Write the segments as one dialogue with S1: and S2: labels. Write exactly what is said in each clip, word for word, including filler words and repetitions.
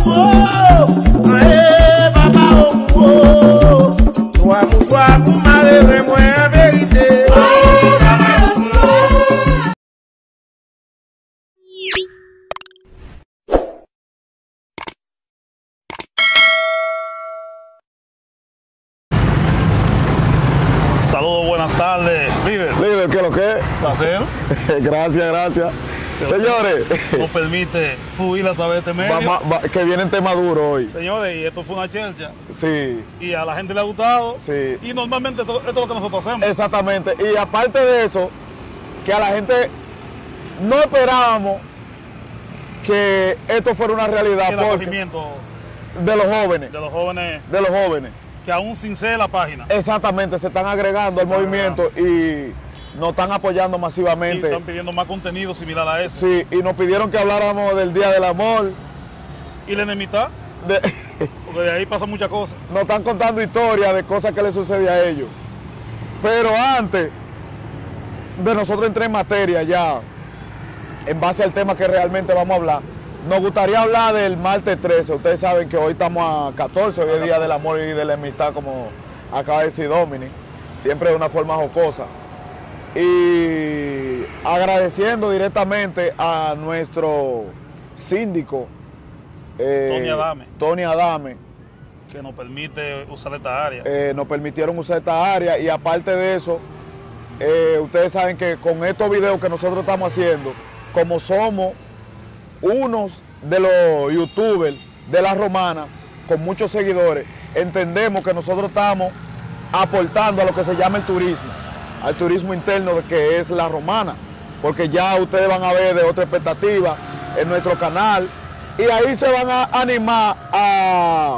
S1: Saludos, buenas tardes, líder.
S2: Líder, ¿qué es lo que es?
S1: Placer.
S2: Gracias, gracias.
S1: Pero
S2: Señores,
S1: nos permite fluir a través de este medio.
S2: va, va, que vienen temas duros hoy.
S1: Señores, y esto fue una chelcha.
S2: Sí.
S1: Y a la gente le ha gustado.
S2: Sí.
S1: Y normalmente esto, esto es lo que nosotros hacemos.
S2: Exactamente. Y aparte de eso, que a la gente no esperábamos que esto fuera una realidad.
S1: El acogimiento
S2: de los jóvenes.
S1: de los jóvenes.
S2: De los jóvenes.
S1: Que aún sin ser la página.
S2: Exactamente, se están agregando al movimiento y nos están apoyando
S1: Y
S2: masivamente.
S1: están pidiendo más contenido similar a ese.
S2: Sí, y nos pidieron que habláramos del Día del Amor.
S1: Y la enemistad,
S2: De,
S1: porque de ahí pasan muchas cosas.
S2: nos están contando historias de cosas que les sucede a ellos. Pero antes de nosotros entrar en materia ya, en base al tema que realmente vamos a hablar, nos gustaría hablar del martes trece. Ustedes saben que hoy estamos a catorce, hoy es Día del Amor y de la Amistad, como acaba de decir Dominic, siempre de una forma jocosa. Y agradeciendo directamente a nuestro síndico, eh,
S1: Tony Adame.
S2: Tony Adame,
S1: Que nos permite usar esta área.
S2: eh, nos permitieron usar esta área y aparte de eso, eh, ustedes saben que con estos videos que nosotros estamos haciendo, como somos unos de los youtubers de La Romana con muchos seguidores, entendemos que nosotros estamos aportando a lo que se llama el turismo, al turismo interno de que es La Romana, porque ya ustedes van a ver de otra expectativa en nuestro canal y ahí se van a animar a,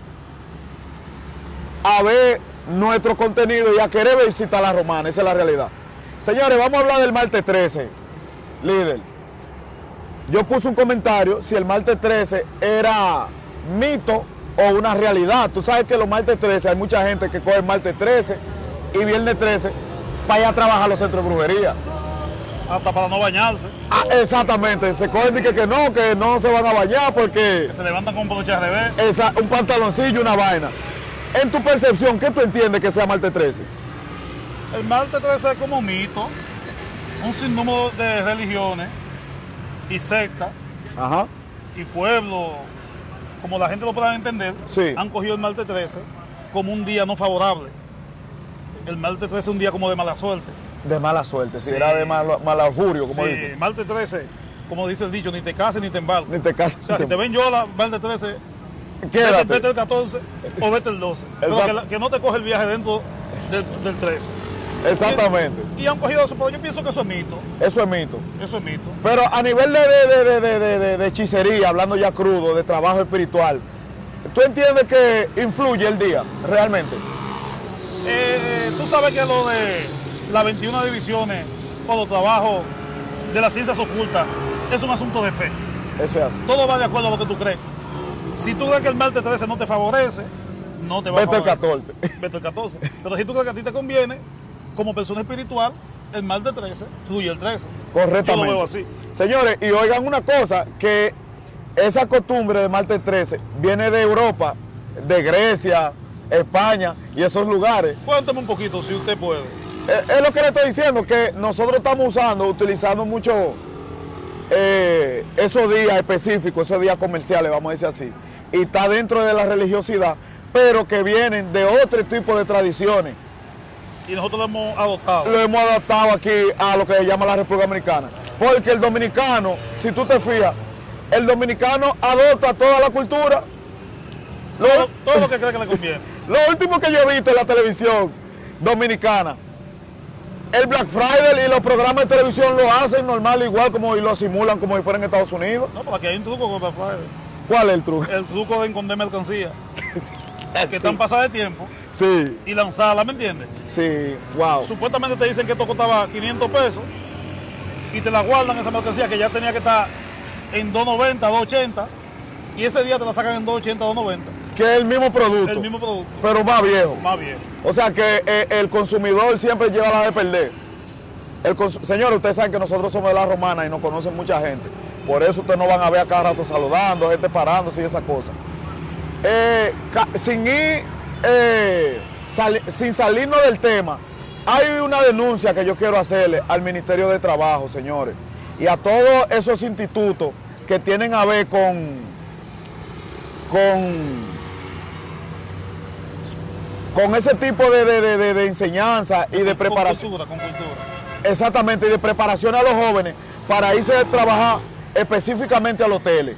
S2: a ver nuestro contenido y a querer visitar La Romana, esa es la realidad. Señores, vamos a hablar del martes trece, líder. Yo puse un comentario si el martes trece era mito o una realidad. Tú sabes que los martes trece hay mucha gente que coge el martes trece y viernes trece para ir a trabajar a los centros de brujería.
S1: Hasta para no bañarse.
S2: Ah, exactamente, se cogen y que, que no, que no se van a bañar porque
S1: Que se levantan con un poloche al revés.
S2: esa, un pantaloncillo, una vaina. En tu percepción, ¿qué tú entiendes que sea martes trece?
S1: El martes trece es como un mito. Un sinnúmero de religiones y sectas
S2: Ajá.
S1: y pueblos, como la gente lo pueda entender,
S2: Sí.
S1: han cogido el martes trece como un día no favorable. El martes trece es un día como de mala suerte.
S2: De mala suerte, si
S1: Sí.
S2: era de mal, mal augurio, como
S1: Sí,
S2: dicen.
S1: martes trece, como dice el dicho, ni te cases ni te embarques.
S2: Ni te casas.
S1: O sea, si te ven yola, martes trece, vete,
S2: Quédate.
S1: vete el catorce o vete el doce. Pero
S2: Exacto.
S1: que, la- que no te coge el viaje dentro del, del trece.
S2: Exactamente.
S1: Y, y han cogido eso, pero yo pienso que eso es mito.
S2: Eso es mito.
S1: Eso es mito.
S2: Pero a nivel de, de, de, de, de, de, de- de hechicería, hablando ya crudo, de trabajo espiritual, ¿tú entiendes que influye el día realmente?
S1: Eh, tú sabes que lo de las veintiuna divisiones o los trabajos de las ciencias ocultas es un asunto de fe.
S2: Eso es así.
S1: Todo va de acuerdo a lo que tú crees. Si tú crees que el martes trece no te favorece, no te va
S2: Vete
S1: a
S2: el
S1: favorecer.
S2: catorce.
S1: Vete el catorce. Pero si tú crees que a ti te conviene, como persona espiritual, el martes trece fluye el trece.
S2: Correctamente.
S1: Yo lo veo así.
S2: Señores, y oigan una cosa, que esa costumbre de martes trece viene de Europa, de Grecia, España y esos lugares.
S1: Cuéntame un poquito, si usted puede.
S2: Es, es lo que le estoy diciendo, que nosotros estamos usando, utilizando mucho eh, esos días específicos, esos días comerciales, vamos a decir así, y está dentro de la religiosidad, pero que vienen de otro tipo de tradiciones.
S1: Y nosotros lo hemos adoptado.
S2: Lo hemos adaptado aquí a lo que se llama la República Dominicana. Porque el dominicano, si tú te fijas, el dominicano adopta toda la cultura. Lo,
S1: Todo, todo lo que cree que le conviene.
S2: lo último que yo he visto en la televisión dominicana, el Black Friday y los programas de televisión lo hacen normal, igual como y lo simulan como si fuera en Estados Unidos.
S1: No, porque aquí hay un truco con el Black Friday.
S2: ¿Cuál es el truco?
S1: El truco de esconder mercancía. Que están pasadas de tiempo
S2: Sí,
S1: y lanzarla, ¿me entiendes?
S2: sí, wow.
S1: Supuestamente te dicen que esto costaba quinientos pesos y te la guardan esa mercancía que ya tenía que estar en dos noventa, dos ochenta y ese día te la sacan en dos ochenta, dos noventa.
S2: Que es el mismo producto,
S1: El mismo producto,
S2: pero más viejo.
S1: más bien.
S2: O sea que eh, el consumidor siempre lleva la de perder. El cons- Señores, ustedes saben que nosotros somos de La Romana y nos conocen mucha gente. Por eso ustedes no van a ver a cada rato saludando, gente parándose y esas cosas. Eh, sin ir, eh, sali sin salirnos del tema, hay una denuncia que yo quiero hacerle al Ministerio de Trabajo, señores, y a todos esos institutos que tienen a ver con, con, con ese tipo de, de, de, de enseñanza y de preparación.
S1: Con cultura, con cultura.
S2: Exactamente, y de preparación a los jóvenes para irse a trabajar específicamente al hotel.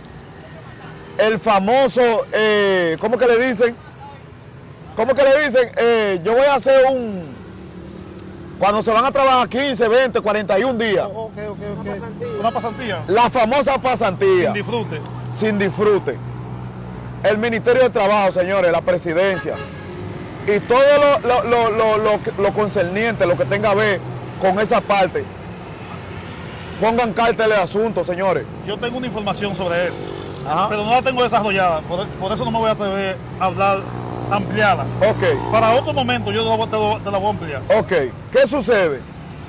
S2: El famoso, eh, ¿cómo que le dicen? ¿Cómo que le dicen? Eh, yo voy a hacer un... Cuando se van a trabajar quince, veinte, cuarenta y un días.
S1: Oh, okay, okay, okay. Una pasantía. Una pasantía.
S2: La famosa pasantía.
S1: Sin disfrute.
S2: Sin disfrute. El Ministerio de Trabajo, señores, la presidencia y todo lo, lo, lo, lo, lo, lo concerniente, lo que tenga a ver con esa parte, pongan cartel de asunto, señores.
S1: Yo tengo una información sobre eso,
S2: Ajá.
S1: pero no la tengo desarrollada, por, por eso no me voy a atrever a hablar, ampliarla.
S2: Ok.
S1: Para otro momento yo te la, te la, te la voy a ampliar.
S2: Ok. ¿Qué sucede?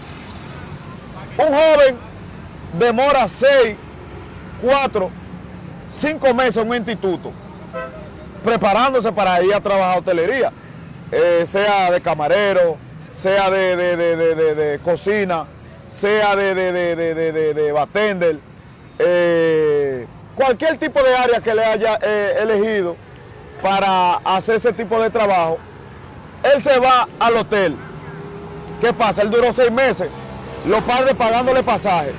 S2: Un joven demora seis, cuatro, cinco meses en un instituto, preparándose para ir a trabajar a hotelería, eh, sea de camarero, sea de, de, de, de, de, de cocina, sea de, de, de, de, de, de, de bartender, eh, cualquier tipo de área que le haya eh, elegido para hacer ese tipo de trabajo, él se va al hotel. ¿Qué pasa? Él duró seis meses, los padres pagándole pasaje,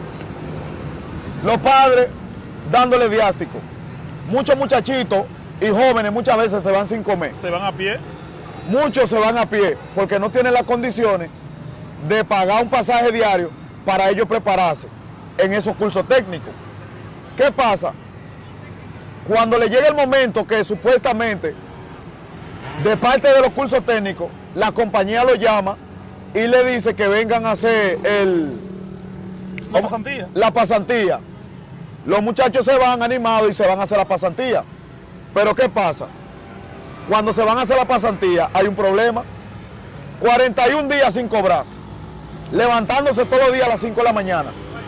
S2: los padres dándole viático. Muchos muchachitos y jóvenes muchas veces se van sin comer.
S1: Se van a pie.
S2: Muchos se van a pie porque no tienen las condiciones de pagar un pasaje diario para ellos prepararse en esos cursos técnicos. ¿Qué pasa? Cuando le llega el momento que supuestamente de parte de los cursos técnicos la compañía lo llama y le dice que vengan a hacer el,
S1: la pasantía.
S2: La pasantía. Los muchachos se van animados y se van a hacer la pasantía. Pero ¿qué pasa? Cuando se van a hacer la pasantía hay un problema. cuarenta y un días sin cobrar, levantándose todos los días a las cinco de la mañana.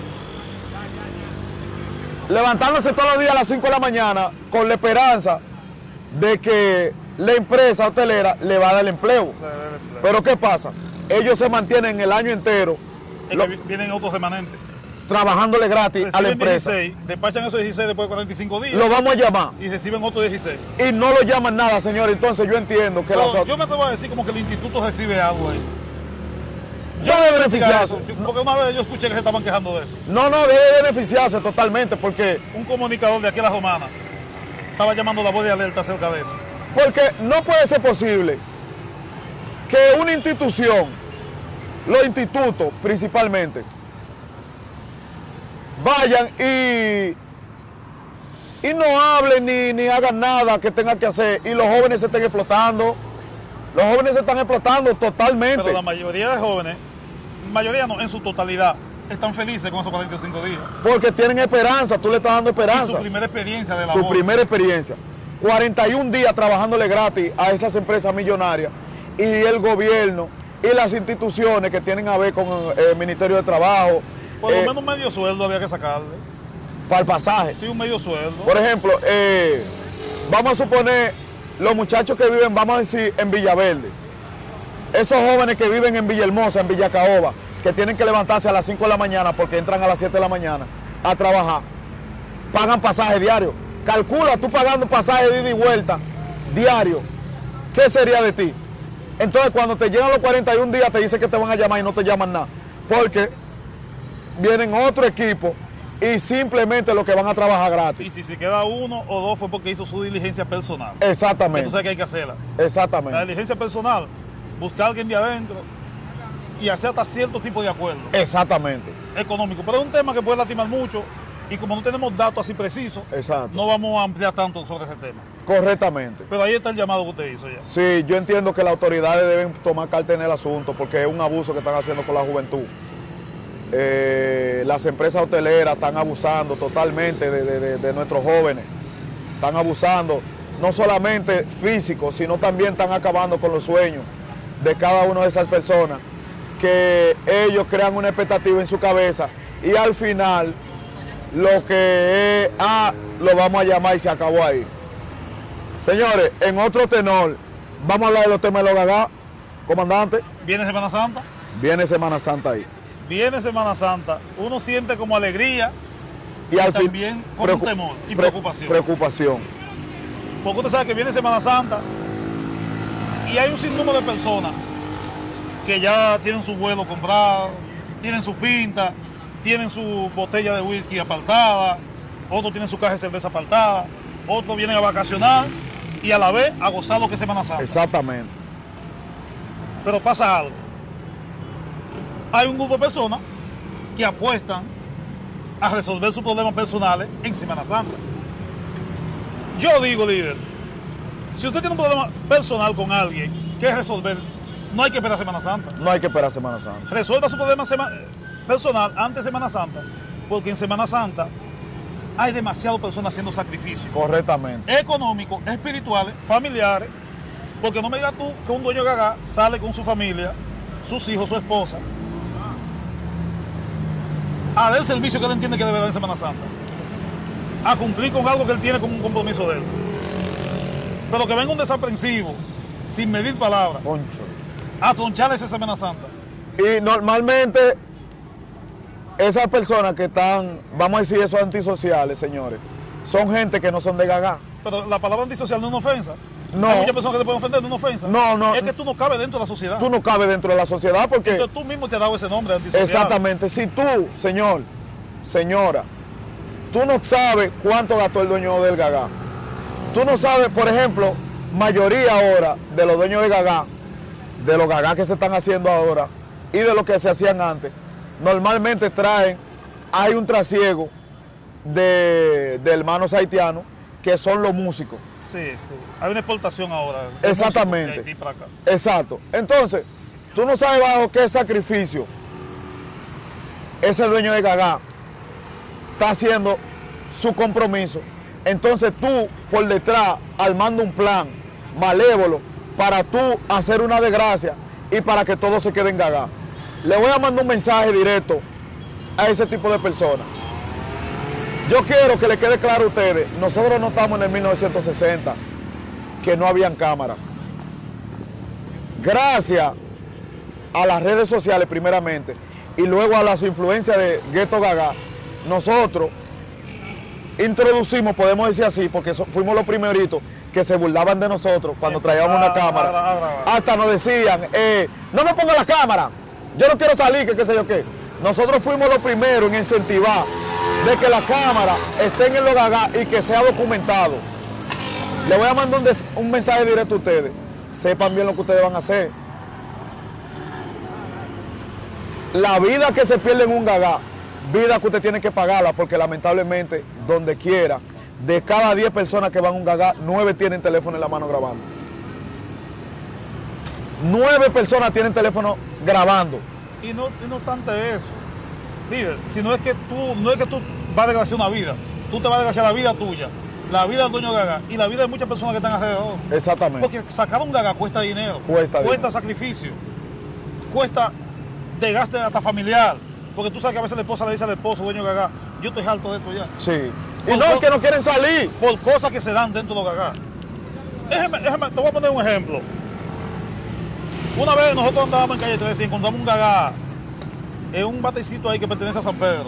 S2: Levantándose todos los días a las cinco de la mañana con la esperanza de que la empresa hotelera le va a dar el empleo. Pero ¿qué pasa? Ellos se mantienen el año entero.
S1: Es
S2: lo,
S1: que vienen otros remanentes.
S2: Trabajándole gratis reciben a la empresa.
S1: dieciséis, despachan esos dieciséis después de cuarenta y cinco días.
S2: Lo vamos a llamar.
S1: Y reciben otros dieciséis.
S2: Y no lo llaman nada, señor. Entonces yo entiendo que
S1: Pero
S2: las otras...
S1: Yo me atrevo a decir como que el instituto recibe algo ahí.
S2: Yo debe beneficiarse.
S1: Porque una vez yo escuché que se estaban quejando de eso.
S2: No, no, debe beneficiarse totalmente porque...
S1: Un comunicador de aquí a la Romana estaba llamando la voz de alerta acerca de eso.
S2: Porque no puede ser posible que una institución, los institutos principalmente, vayan y, y no hablen ni, ni hagan nada que tengan que hacer y los jóvenes se estén explotando. Los jóvenes se están explotando totalmente.
S1: Pero la mayoría de jóvenes, mayoría no, en su totalidad, están felices con esos cuarenta y cinco días.
S2: Porque tienen esperanza, tú le estás dando esperanza.
S1: Y su primera experiencia de la
S2: Su primera experiencia. cuarenta y un días trabajándole gratis a esas empresas millonarias y el gobierno y las instituciones que tienen a ver con el Ministerio de Trabajo.
S1: Por lo
S2: eh,
S1: menos medio sueldo había que sacarle.
S2: Para el pasaje.
S1: Sí, un medio sueldo.
S2: Por ejemplo, eh, vamos a suponer los muchachos que viven, vamos a decir, en Villaverde. Esos jóvenes que viven en Villahermosa, en Villacaoba, que tienen que levantarse a las cinco de la mañana porque entran a las siete de la mañana a trabajar, pagan pasaje diario. Calcula tú pagando pasaje de ida y vuelta diario, ¿qué sería de ti? Entonces cuando te llegan los cuarenta y un días te dicen que te van a llamar y no te llaman nada, porque vienen otro equipo y simplemente los que van a trabajar gratis.
S1: Y si se queda uno o dos fue porque hizo su diligencia personal.
S2: Exactamente.
S1: Que tú sabes que hay que hacerla.
S2: Exactamente.
S1: La diligencia personal, buscar a alguien de adentro y hacer hasta cierto tipo de acuerdo.
S2: Exactamente.
S1: Económico. Pero es un tema que puede lastimar mucho y como no tenemos datos así precisos,
S2: Exacto.
S1: no vamos a ampliar tanto sobre ese tema.
S2: Correctamente.
S1: Pero ahí está el llamado que usted hizo ya.
S2: Sí, yo entiendo que las autoridades deben tomar carta en el asunto porque es un abuso que están haciendo con la juventud. Eh, las empresas hoteleras están abusando totalmente de, de, de, de nuestros jóvenes. Están abusando no solamente físico, sino también están acabando con los sueños de cada una de esas personas, que ellos crean una expectativa en su cabeza y al final lo que es A, lo vamos a llamar y se acabó ahí. Señores, en otro tenor, vamos a hablar de los temas de los gagá, comandante.
S1: Viene Semana Santa.
S2: Viene Semana Santa ahí.
S1: Viene Semana Santa. Uno siente como alegría
S2: y, y al
S1: también
S2: fin,
S1: como un temor y
S2: pre
S1: preocupación.
S2: Preocupación.
S1: Porque usted sabe que viene Semana Santa y hay un sinnúmero de personas que ya tienen su vuelo comprado, tienen su pinta, tienen su botella de whisky apartada, otros tienen su caja de cerveza apartada, otros vienen a vacacionar y a la vez a gozar lo que es Semana Santa.
S2: Exactamente.
S1: Pero pasa algo. Hay un grupo de personas que apuestan a resolver sus problemas personales en Semana Santa. Yo digo, líder, si usted tiene un problema personal con alguien que resolver, no hay que esperar Semana Santa.
S2: No hay que esperar Semana Santa.
S1: Resuelva su problema personal antes de Semana Santa, porque en Semana Santa hay demasiadas personas haciendo sacrificios.
S2: Correctamente.
S1: Económicos, espirituales, familiares, porque no me digas tú que un dueño de gagá sale con su familia, sus hijos, su esposa, a dar el servicio que él entiende que debe dar en Semana Santa, a cumplir con algo que él tiene como un compromiso de él. Pero que venga un desaprensivo, sin medir palabras,
S2: Concho.
S1: a tronchar esa Semana Santa.
S2: Y normalmente esas personas que están, vamos a decir, esos antisociales, señores, son gente que no son de gagá.
S1: Pero la palabra antisocial no es una ofensa.
S2: No.
S1: Hay muchas personas que se pueden ofender, no es una ofensa.
S2: No, no.
S1: Es que tú no cabes dentro de la sociedad.
S2: Tú no cabes dentro de la sociedad porque...
S1: Entonces tú mismo te has dado ese nombre antisocial.
S2: Exactamente. Si tú, señor, señora, tú no sabes cuánto gastó el dueño del gagá. Tú no sabes, por ejemplo, mayoría ahora de los dueños de gagá, de los gagá que se están haciendo ahora y de los que se hacían antes, normalmente traen, hay un trasiego de, de hermanos haitianos que son los músicos.
S1: Sí, sí. Hay una exportación ahora.
S2: Exactamente.
S1: De Haití para acá.
S2: Exacto. Entonces, tú no sabes bajo qué sacrificio ese dueño de gagá está haciendo su compromiso. Entonces tú, por detrás, armando un plan malévolo para tú hacer una desgracia y para que todo se quede en gagá. Le voy a mandar un mensaje directo a ese tipo de personas. Yo quiero que le quede claro a ustedes, nosotros no estamos en el mil novecientos sesenta, que no habían cámaras. Gracias a las redes sociales primeramente y luego a las influencias de Ghetto Gagá, nosotros introducimos, podemos decir así, porque fuimos los primeritos que se burlaban de nosotros cuando traíamos una cámara. Hasta nos decían, eh, no me ponga la cámara, yo no quiero salir, que qué sé yo qué. Nosotros fuimos los primeros en incentivar de que la cámara esté en los gagá y que sea documentado. Le voy a mandar un, un mensaje directo a ustedes. Sepan bien lo que ustedes van a hacer. La vida que se pierde en un gagá, vida que usted tiene que pagarla, porque lamentablemente, donde quiera, de cada diez personas que van a un gagá, nueve tienen teléfono en la mano grabando. Nueve personas tienen teléfono grabando.
S1: Y no, y no obstante eso, líder, sino es que tú, no es que tú vas a desgraciar una vida, tú te vas a desgraciar la vida tuya, la vida del dueño de gagá y la vida de muchas personas que están alrededor.
S2: Exactamente.
S1: Porque sacar un gagá cuesta dinero,
S2: cuesta,
S1: cuesta
S2: dinero.
S1: sacrificio, cuesta desgaste hasta familiar, porque tú sabes que a veces la esposa le dice al esposo, dueño de gagá, yo estoy harto de esto ya.
S2: Sí. Y no, es que no quieren salir.
S1: Por cosas que se dan dentro de los gagá. Déjame, déjame, te voy a poner un ejemplo. Una vez nosotros andábamos en calle trece y encontramos un gagá en un batecito ahí que pertenece a San Pedro.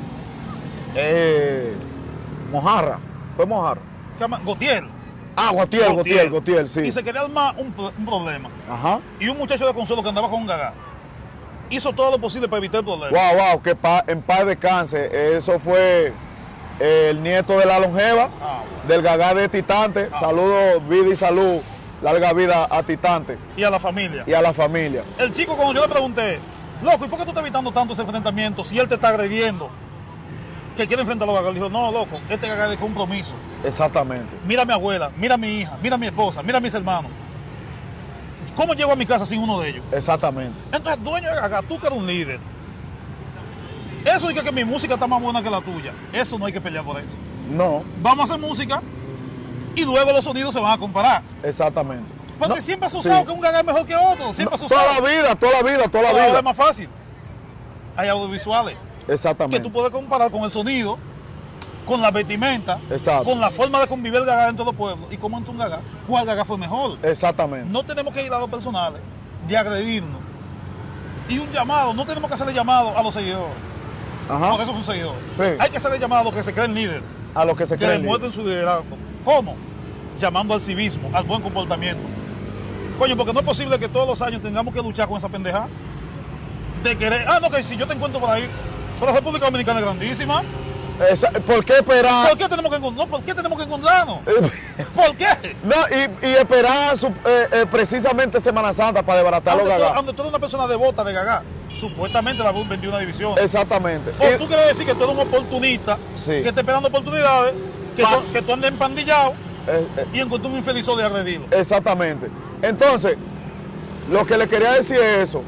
S2: Eh, Mojarra, fue Mojarra.
S1: ¿Qué llama? Gotier.
S2: Ah, Gotier, Gotier, Gotier, sí.
S1: Y se quería armar un, un problema.
S2: Ajá.
S1: Y un muchacho de Consuelo que andaba con un gagá hizo todo lo posible para evitar el problema.
S2: Wow, wow, que pa, en paz descanse. Eso fue el nieto de la longeva, ah, bueno. del gagá de Titante. Ah, Saludos, vida y salud. Larga vida a Titante.
S1: Y a la familia.
S2: Y a la familia.
S1: El chico, cuando yo le pregunté, loco, ¿y por qué tú estás evitando tanto ese enfrentamiento si él te está agrediendo? Que quiere enfrentar a los gagá. Él dijo, no, loco, este gagá es de compromiso.
S2: Exactamente.
S1: Mira a mi abuela, mira a mi hija, mira a mi esposa, mira a mis hermanos. ¿Cómo llego a mi casa sin uno de ellos?
S2: Exactamente.
S1: Entonces, dueño de gagá, tú que eres un líder. Eso dice que mi música está más buena que la tuya. Eso no hay que pelear por eso.
S2: No.
S1: Vamos a hacer música y luego los sonidos se van a comparar.
S2: Exactamente.
S1: Porque
S2: no,
S1: siempre has usado sí. que un gagá es mejor que otro. Siempre
S2: no,
S1: has usado.
S2: Toda la vida, toda la vida, toda la vida.
S1: Ahora es más fácil. Hay audiovisuales.
S2: Exactamente.
S1: Que tú puedes comparar con el sonido con la vestimenta,
S2: Exacto.
S1: con la forma de convivir el Gagá en todo pueblo y cómo entró un Gagá, cuál Gagá fue mejor.
S2: Exactamente.
S1: No tenemos que ir a los personales de agredirnos. Y un llamado, no tenemos que hacerle llamado a los seguidores,
S2: Ajá.
S1: porque esos son seguidores.
S2: Sí.
S1: Hay que hacerle llamado a los que se creen líderes,
S2: A los que se
S1: que
S2: creen
S1: demuestren su liderazgo. ¿Cómo? Llamando al civismo, al buen comportamiento. Coño, porque no es posible que todos los años tengamos que luchar con esa pendeja de querer, ah, no, que si yo te encuentro por ahí, pero la República Dominicana es grandísima.
S2: Esa- ¿Por qué esperar?
S1: ¿Por qué tenemos que encontrarnos? No, ¿por qué tenemos que encontrarnos? ¿Por qué?
S2: No, y, y esperar su- eh, eh, precisamente Semana Santa para desbaratar los
S1: Donde tú,
S2: Gagá.
S1: donde tú eres una persona devota de Gagá, supuestamente la veintiuna división.
S2: Exactamente.
S1: O
S2: Y-
S1: tú quieres decir que tú eres un oportunista,
S2: Sí.
S1: que está esperando oportunidades, que,
S2: Pa-
S1: tú, que tú andes empandillado
S2: eh, eh,
S1: y encontró un infelizo de agredido.
S2: Exactamente. Entonces, lo que le quería decir es eso.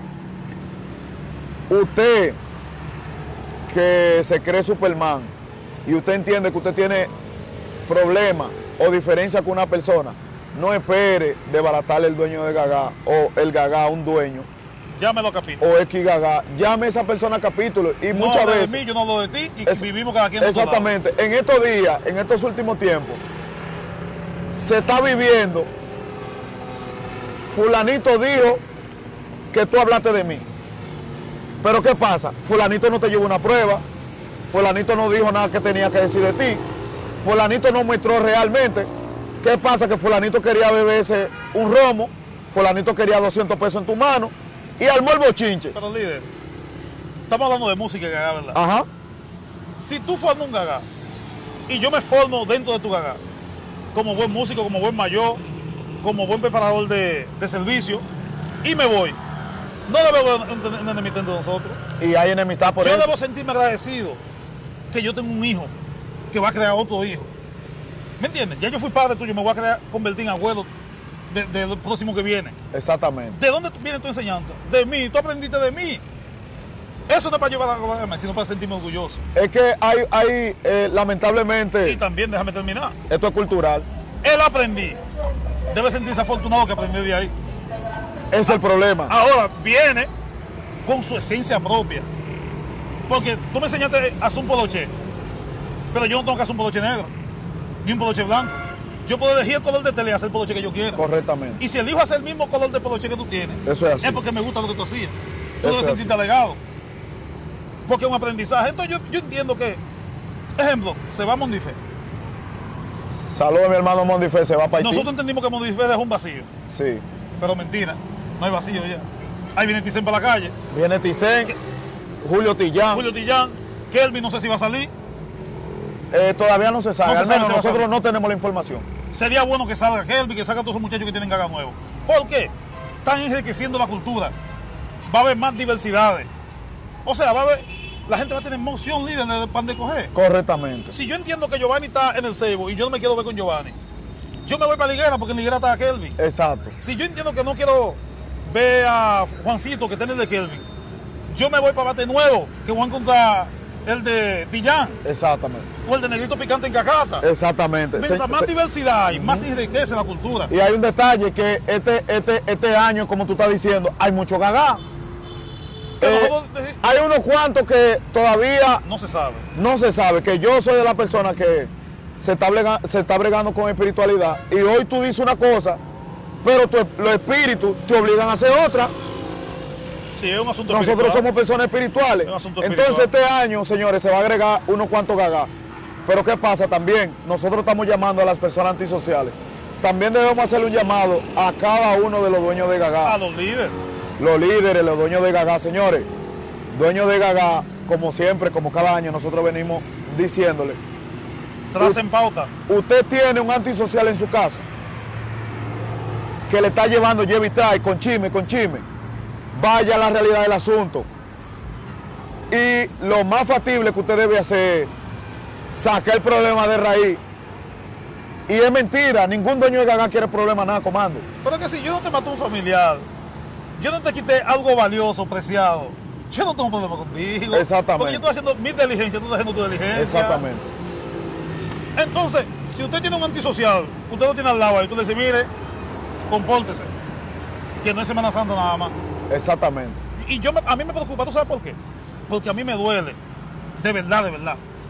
S2: Usted que se cree Superman y usted entiende que usted tiene problemas o diferencia con una persona, no espere desbaratarle el dueño de Gagá o el Gagá a un dueño
S1: Llámelo a capítulo.
S2: o X Gagá. Llame a esa persona a capítulo y
S1: No
S2: muchas
S1: hablo
S2: veces...
S1: de mí, yo no hablo de ti y
S2: Es-
S1: vivimos cada quien en otro lado.
S2: Exactamente. En estos días, en estos últimos tiempos, se está viviendo. Fulanito dijo que tú hablaste de mí. Pero ¿qué pasa? Fulanito no te llevó una prueba. Fulanito no dijo nada que tenía que decir de ti. Fulanito no muestró realmente. ¿Qué pasa? Que fulanito quería beberse un romo. Fulanito quería doscientos pesos en tu mano. Y armó el bochinche.
S1: Pero líder, estamos hablando de música y Gagá, ¿verdad?
S2: Ajá.
S1: Si tú formas un Gagá y yo me formo dentro de tu Gagá, como buen músico, como buen mayor, como buen preparador de, de servicio, y me voy, no debo una enemistad entre nosotros.
S2: Y hay enemistad por
S1: Yo
S2: eso.
S1: debo sentirme agradecido que yo tengo un hijo que va a crear otro hijo. ¿Me entiendes? Ya yo fui padre tuyo, me voy a crear, convertir en abuelo de- del próximo que viene.
S2: Exactamente.
S1: ¿De dónde tú- viene tu enseñanza? De mí, tú aprendiste de mí. Eso no es para llevar a la gobernadora, sino para sentirme orgulloso.
S2: Es que hay, hay eh,
S1: Y
S2: lamentablemente,
S1: también, déjame terminar,
S2: esto es cultural.
S1: él aprendí. Debe sentirse afortunado que aprendió de ahí.
S2: Ese es el problema.
S1: Ahora viene con su esencia propia. Porque tú me enseñaste a hacer un poloche, pero yo no tengo que hacer un poloche negro, ni un poloche blanco. Yo puedo elegir el color de tele y hacer el poloche que yo quiera.
S2: Correctamente.
S1: Y si elijo hacer el mismo color de poloche que tú tienes,
S2: Eso es así.
S1: es porque me gusta lo que tú hacías. Tú
S2: Eso
S1: debes
S2: es
S1: sentirte alegado. Porque es un aprendizaje. Entonces yo, yo entiendo que, ejemplo, se va a Mondife.
S2: Saludos a mi hermano Mondife, se va para Haití.
S1: Nosotros entendimos que Mondife es un vacío.
S2: Sí.
S1: Pero mentira, no hay vacío ya. Ahí viene Ticen para la calle.
S2: Viene Ticen, Julio Tillán.
S1: Julio Tillán, Kelvin no sé si va a salir.
S2: Eh, todavía no se sabe.
S1: No se
S2: Al
S1: sabe
S2: menos
S1: si va a
S2: nosotros
S1: salir.
S2: no tenemos la información.
S1: Sería bueno que salga Kelvin, que salga todos esos muchachos que tienen Gagá nuevo. ¿Por qué? Están enriqueciendo la cultura. Va a haber más diversidades. O sea, va a haber, la gente va a tener emoción libre de pan de coger.
S2: Correctamente.
S1: Si yo entiendo que Giovanni está en el cebo y yo no me quiero ver con Giovanni, yo me voy para Liguera porque en Liguera está Kelvin.
S2: Exacto.
S1: Si yo entiendo que no quiero ver a Juancito que está en el de Kelvin, yo me voy para Bate Nuevo, que voy a encontrar el de Tillán
S2: Exactamente.
S1: o el de Negrito Picante en Cacata.
S2: Exactamente.
S1: Mientras
S2: Se-
S1: más
S2: se-
S1: diversidad hay, más se enriquece la cultura.
S2: Y hay un detalle que este, este, este año, como tú estás diciendo, hay mucho Gagá.
S1: Que
S2: Eh,
S1: nosotros, eh,
S2: hay unos cuantos que todavía
S1: no se sabe.
S2: no se sabe, que yo soy de la persona que se está, blega- se está bregando con espiritualidad y hoy tú dices una cosa, pero tu- los espíritus te obligan a hacer otra.
S1: Sí, es un asunto
S2: Nosotros
S1: espiritual.
S2: somos personas espirituales.
S1: Es un asunto
S2: Entonces
S1: espiritual.
S2: este año, señores, se va a agregar unos cuantos Gagá. Pero ¿qué pasa también? Nosotros estamos llamando a las personas antisociales. También debemos hacerle un llamado a cada uno de los dueños de Gagá.
S1: A los líderes.
S2: Los líderes, los dueños de Gagá, señores. Dueños de Gagá, como siempre, como cada año, nosotros venimos diciéndole.
S1: Tracen pauta.
S2: Usted tiene un antisocial en su casa que le está llevando lleva y trae con chisme, con chisme. Vaya a la realidad del asunto. Y lo más factible que usted debe hacer es sacar el problema de raíz. Y es mentira, ningún dueño de Gagá quiere problema nada, comando.
S1: Pero es que si yo no te maté a un familiar, yo no te quité algo valioso, preciado, yo no tengo problema contigo.
S2: Exactamente.
S1: Porque yo estoy haciendo mi diligencia, tú estás haciendo tu diligencia.
S2: Exactamente.
S1: Entonces, si usted tiene un antisocial, usted lo tiene al lado ahí, tú le dices, mire, compórtese, que no es Semana Santa nada más.
S2: Exactamente.
S1: Y yo me- a mí me preocupa, ¿tú sabes por qué? Porque a mí me duele, de verdad, de verdad,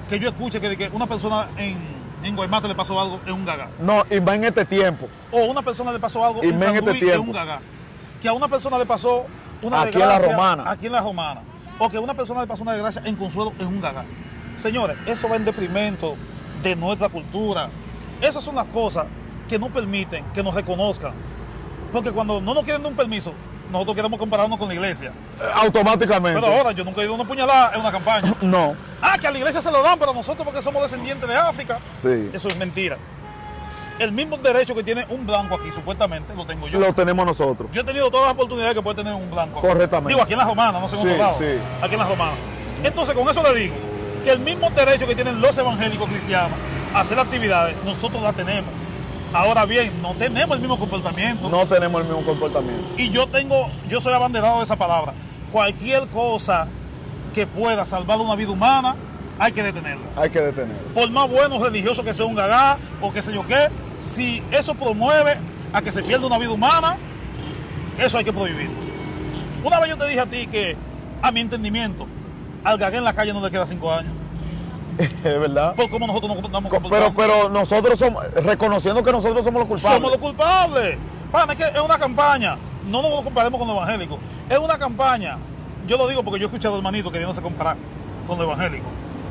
S1: que yo escuche que, que una persona en, en Guaymate le pasó algo en un gagá.
S2: No, y más en este tiempo.
S1: O una persona le pasó algo
S2: Y
S1: en
S2: más en
S1: San
S2: este
S1: Luis en
S2: tiempo.
S1: un gagá. Que a una persona le pasó una
S2: Aquí en La
S1: desgracia
S2: Romana.
S1: aquí en La Romana. O que a una persona le pasó una desgracia en Consuelo en un gagá. Señores, eso va en deprimento de nuestra cultura. Esas son las cosas que no permiten que nos reconozcan. Porque cuando no nos quieren dar un permiso, nosotros queremos compararnos con la iglesia.
S2: Eh, Automáticamente.
S1: Pero ahora yo nunca he ido a una puñalada en una campaña.
S2: No.
S1: Ah, que a la iglesia se lo dan, pero nosotros porque somos descendientes de África.
S2: Sí.
S1: Eso es mentira. El mismo derecho que tiene un blanco aquí, supuestamente, lo tengo yo.
S2: Lo tenemos nosotros.
S1: Yo he tenido todas las oportunidades que puede tener un blanco aquí.
S2: Correctamente.
S1: Digo, aquí en la Romana, no sé en
S2: Sí,
S1: otro lado.
S2: sí.
S1: Aquí en la Romana. Entonces, con eso le digo que el mismo derecho que tienen los evangélicos cristianos a hacer actividades, nosotros la tenemos. Ahora bien, no tenemos el mismo comportamiento.
S2: No tenemos el mismo comportamiento.
S1: Y yo tengo, yo soy abanderado de esa palabra. Cualquier cosa que pueda salvar una vida humana, hay que detenerla.
S2: Hay que detenerlo.
S1: Por más bueno religioso que sea un gagá o qué sé yo qué, si eso promueve a que se pierda una vida humana, eso hay que prohibir. Una vez yo te dije a ti que, a mi entendimiento, al gagá en la calle no le queda cinco años.
S2: Es verdad.
S1: Por cómo nosotros nos estamos
S2: Co-
S1: comportando.
S2: Pero, pero nosotros somos, reconociendo que nosotros somos los culpables.
S1: Somos los culpables. Pana, es que es una campaña. No nos comparemos con los evangélicos. Es una campaña. Yo lo digo porque yo he escuchado hermanitos queriéndose comparar con los evangélicos.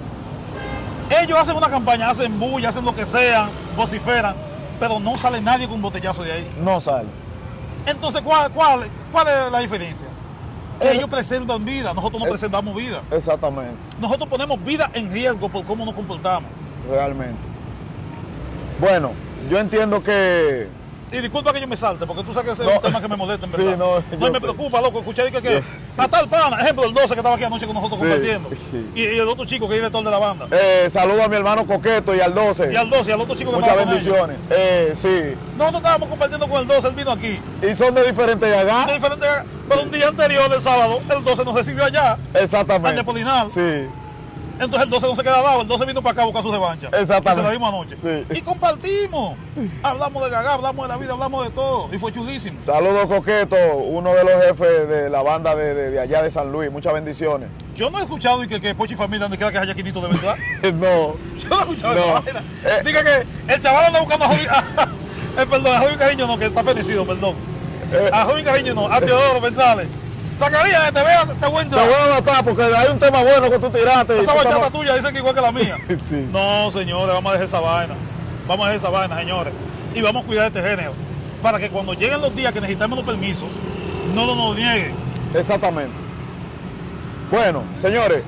S1: Ellos hacen una campaña, hacen bulla, hacen lo que sea, vociferan, pero no sale nadie con un botellazo de ahí.
S2: No sale.
S1: Entonces, ¿cuál, cuál, cuál es la diferencia? Que
S2: Eh,
S1: ellos preservan vida, nosotros no
S2: eh,
S1: preservamos vida.
S2: Exactamente.
S1: Nosotros ponemos vida en riesgo por cómo nos comportamos.
S2: Realmente. Bueno, yo entiendo que...
S1: Y disculpa que yo me salte, porque tú sabes que ese es
S2: No.
S1: un tema que me molesta, en
S2: Sí,
S1: verdad.
S2: no,
S1: y
S2: yo
S1: me
S2: sé.
S1: preocupa, loco, escuché que, que
S2: Yo sé.
S1: a tal pana, ejemplo, el doce que estaba aquí anoche con nosotros
S2: Sí,
S1: compartiendo.
S2: sí.
S1: Y, y el otro chico que es director de la banda.
S2: Eh, saludo a mi hermano Coqueto y al doce.
S1: Y al doce, y al otro chico que
S2: Muchas
S1: estaba con ellos.
S2: bendiciones. Eh, sí.
S1: Nosotros estábamos compartiendo con el doce, él vino aquí.
S2: Y son de diferentes
S1: De
S2: gagás.
S1: diferente, pero un día anterior, el sábado, el doce nos recibió allá,
S2: Exactamente.
S1: al Nepolinal.
S2: Sí.
S1: Entonces el doce no se queda dado, el doce vino para acá a buscar su revancha.
S2: Exactamente.
S1: Y se la dimos anoche.
S2: Sí.
S1: Y compartimos. Hablamos de Gagá, hablamos de la vida, hablamos de todo. Y fue chulísimo.
S2: Saludos Coqueto, uno de los jefes de la banda de, de- de allá de San Luis. Muchas bendiciones.
S1: Yo no he escuchado y que, que Pochi Familia donde quiera que haya quinito de verdad.
S2: No.
S1: Yo no he escuchado
S2: No.
S1: esa vaina.
S2: Eh.
S1: Diga que el chaval anda buscando a Joven. eh, perdón, a Joven Cariño no, que está fenecido, perdón.
S2: Eh.
S1: A Joven Cariño no, a Teodoro González. Zacarías, te vea, te voy a
S2: Te
S1: entrar.
S2: voy a matar porque hay un tema bueno que tú tiraste. y
S1: Esa
S2: tú
S1: bachata
S2: estás-
S1: tuya dicen que igual que la mía.
S2: Sí.
S1: No, señores, vamos a dejar esa vaina. Vamos a dejar esa vaina, señores. Y vamos a cuidar este género. Para que cuando lleguen los días que necesitamos los permisos, no nos, nos nieguen.
S2: Exactamente. Bueno, señores,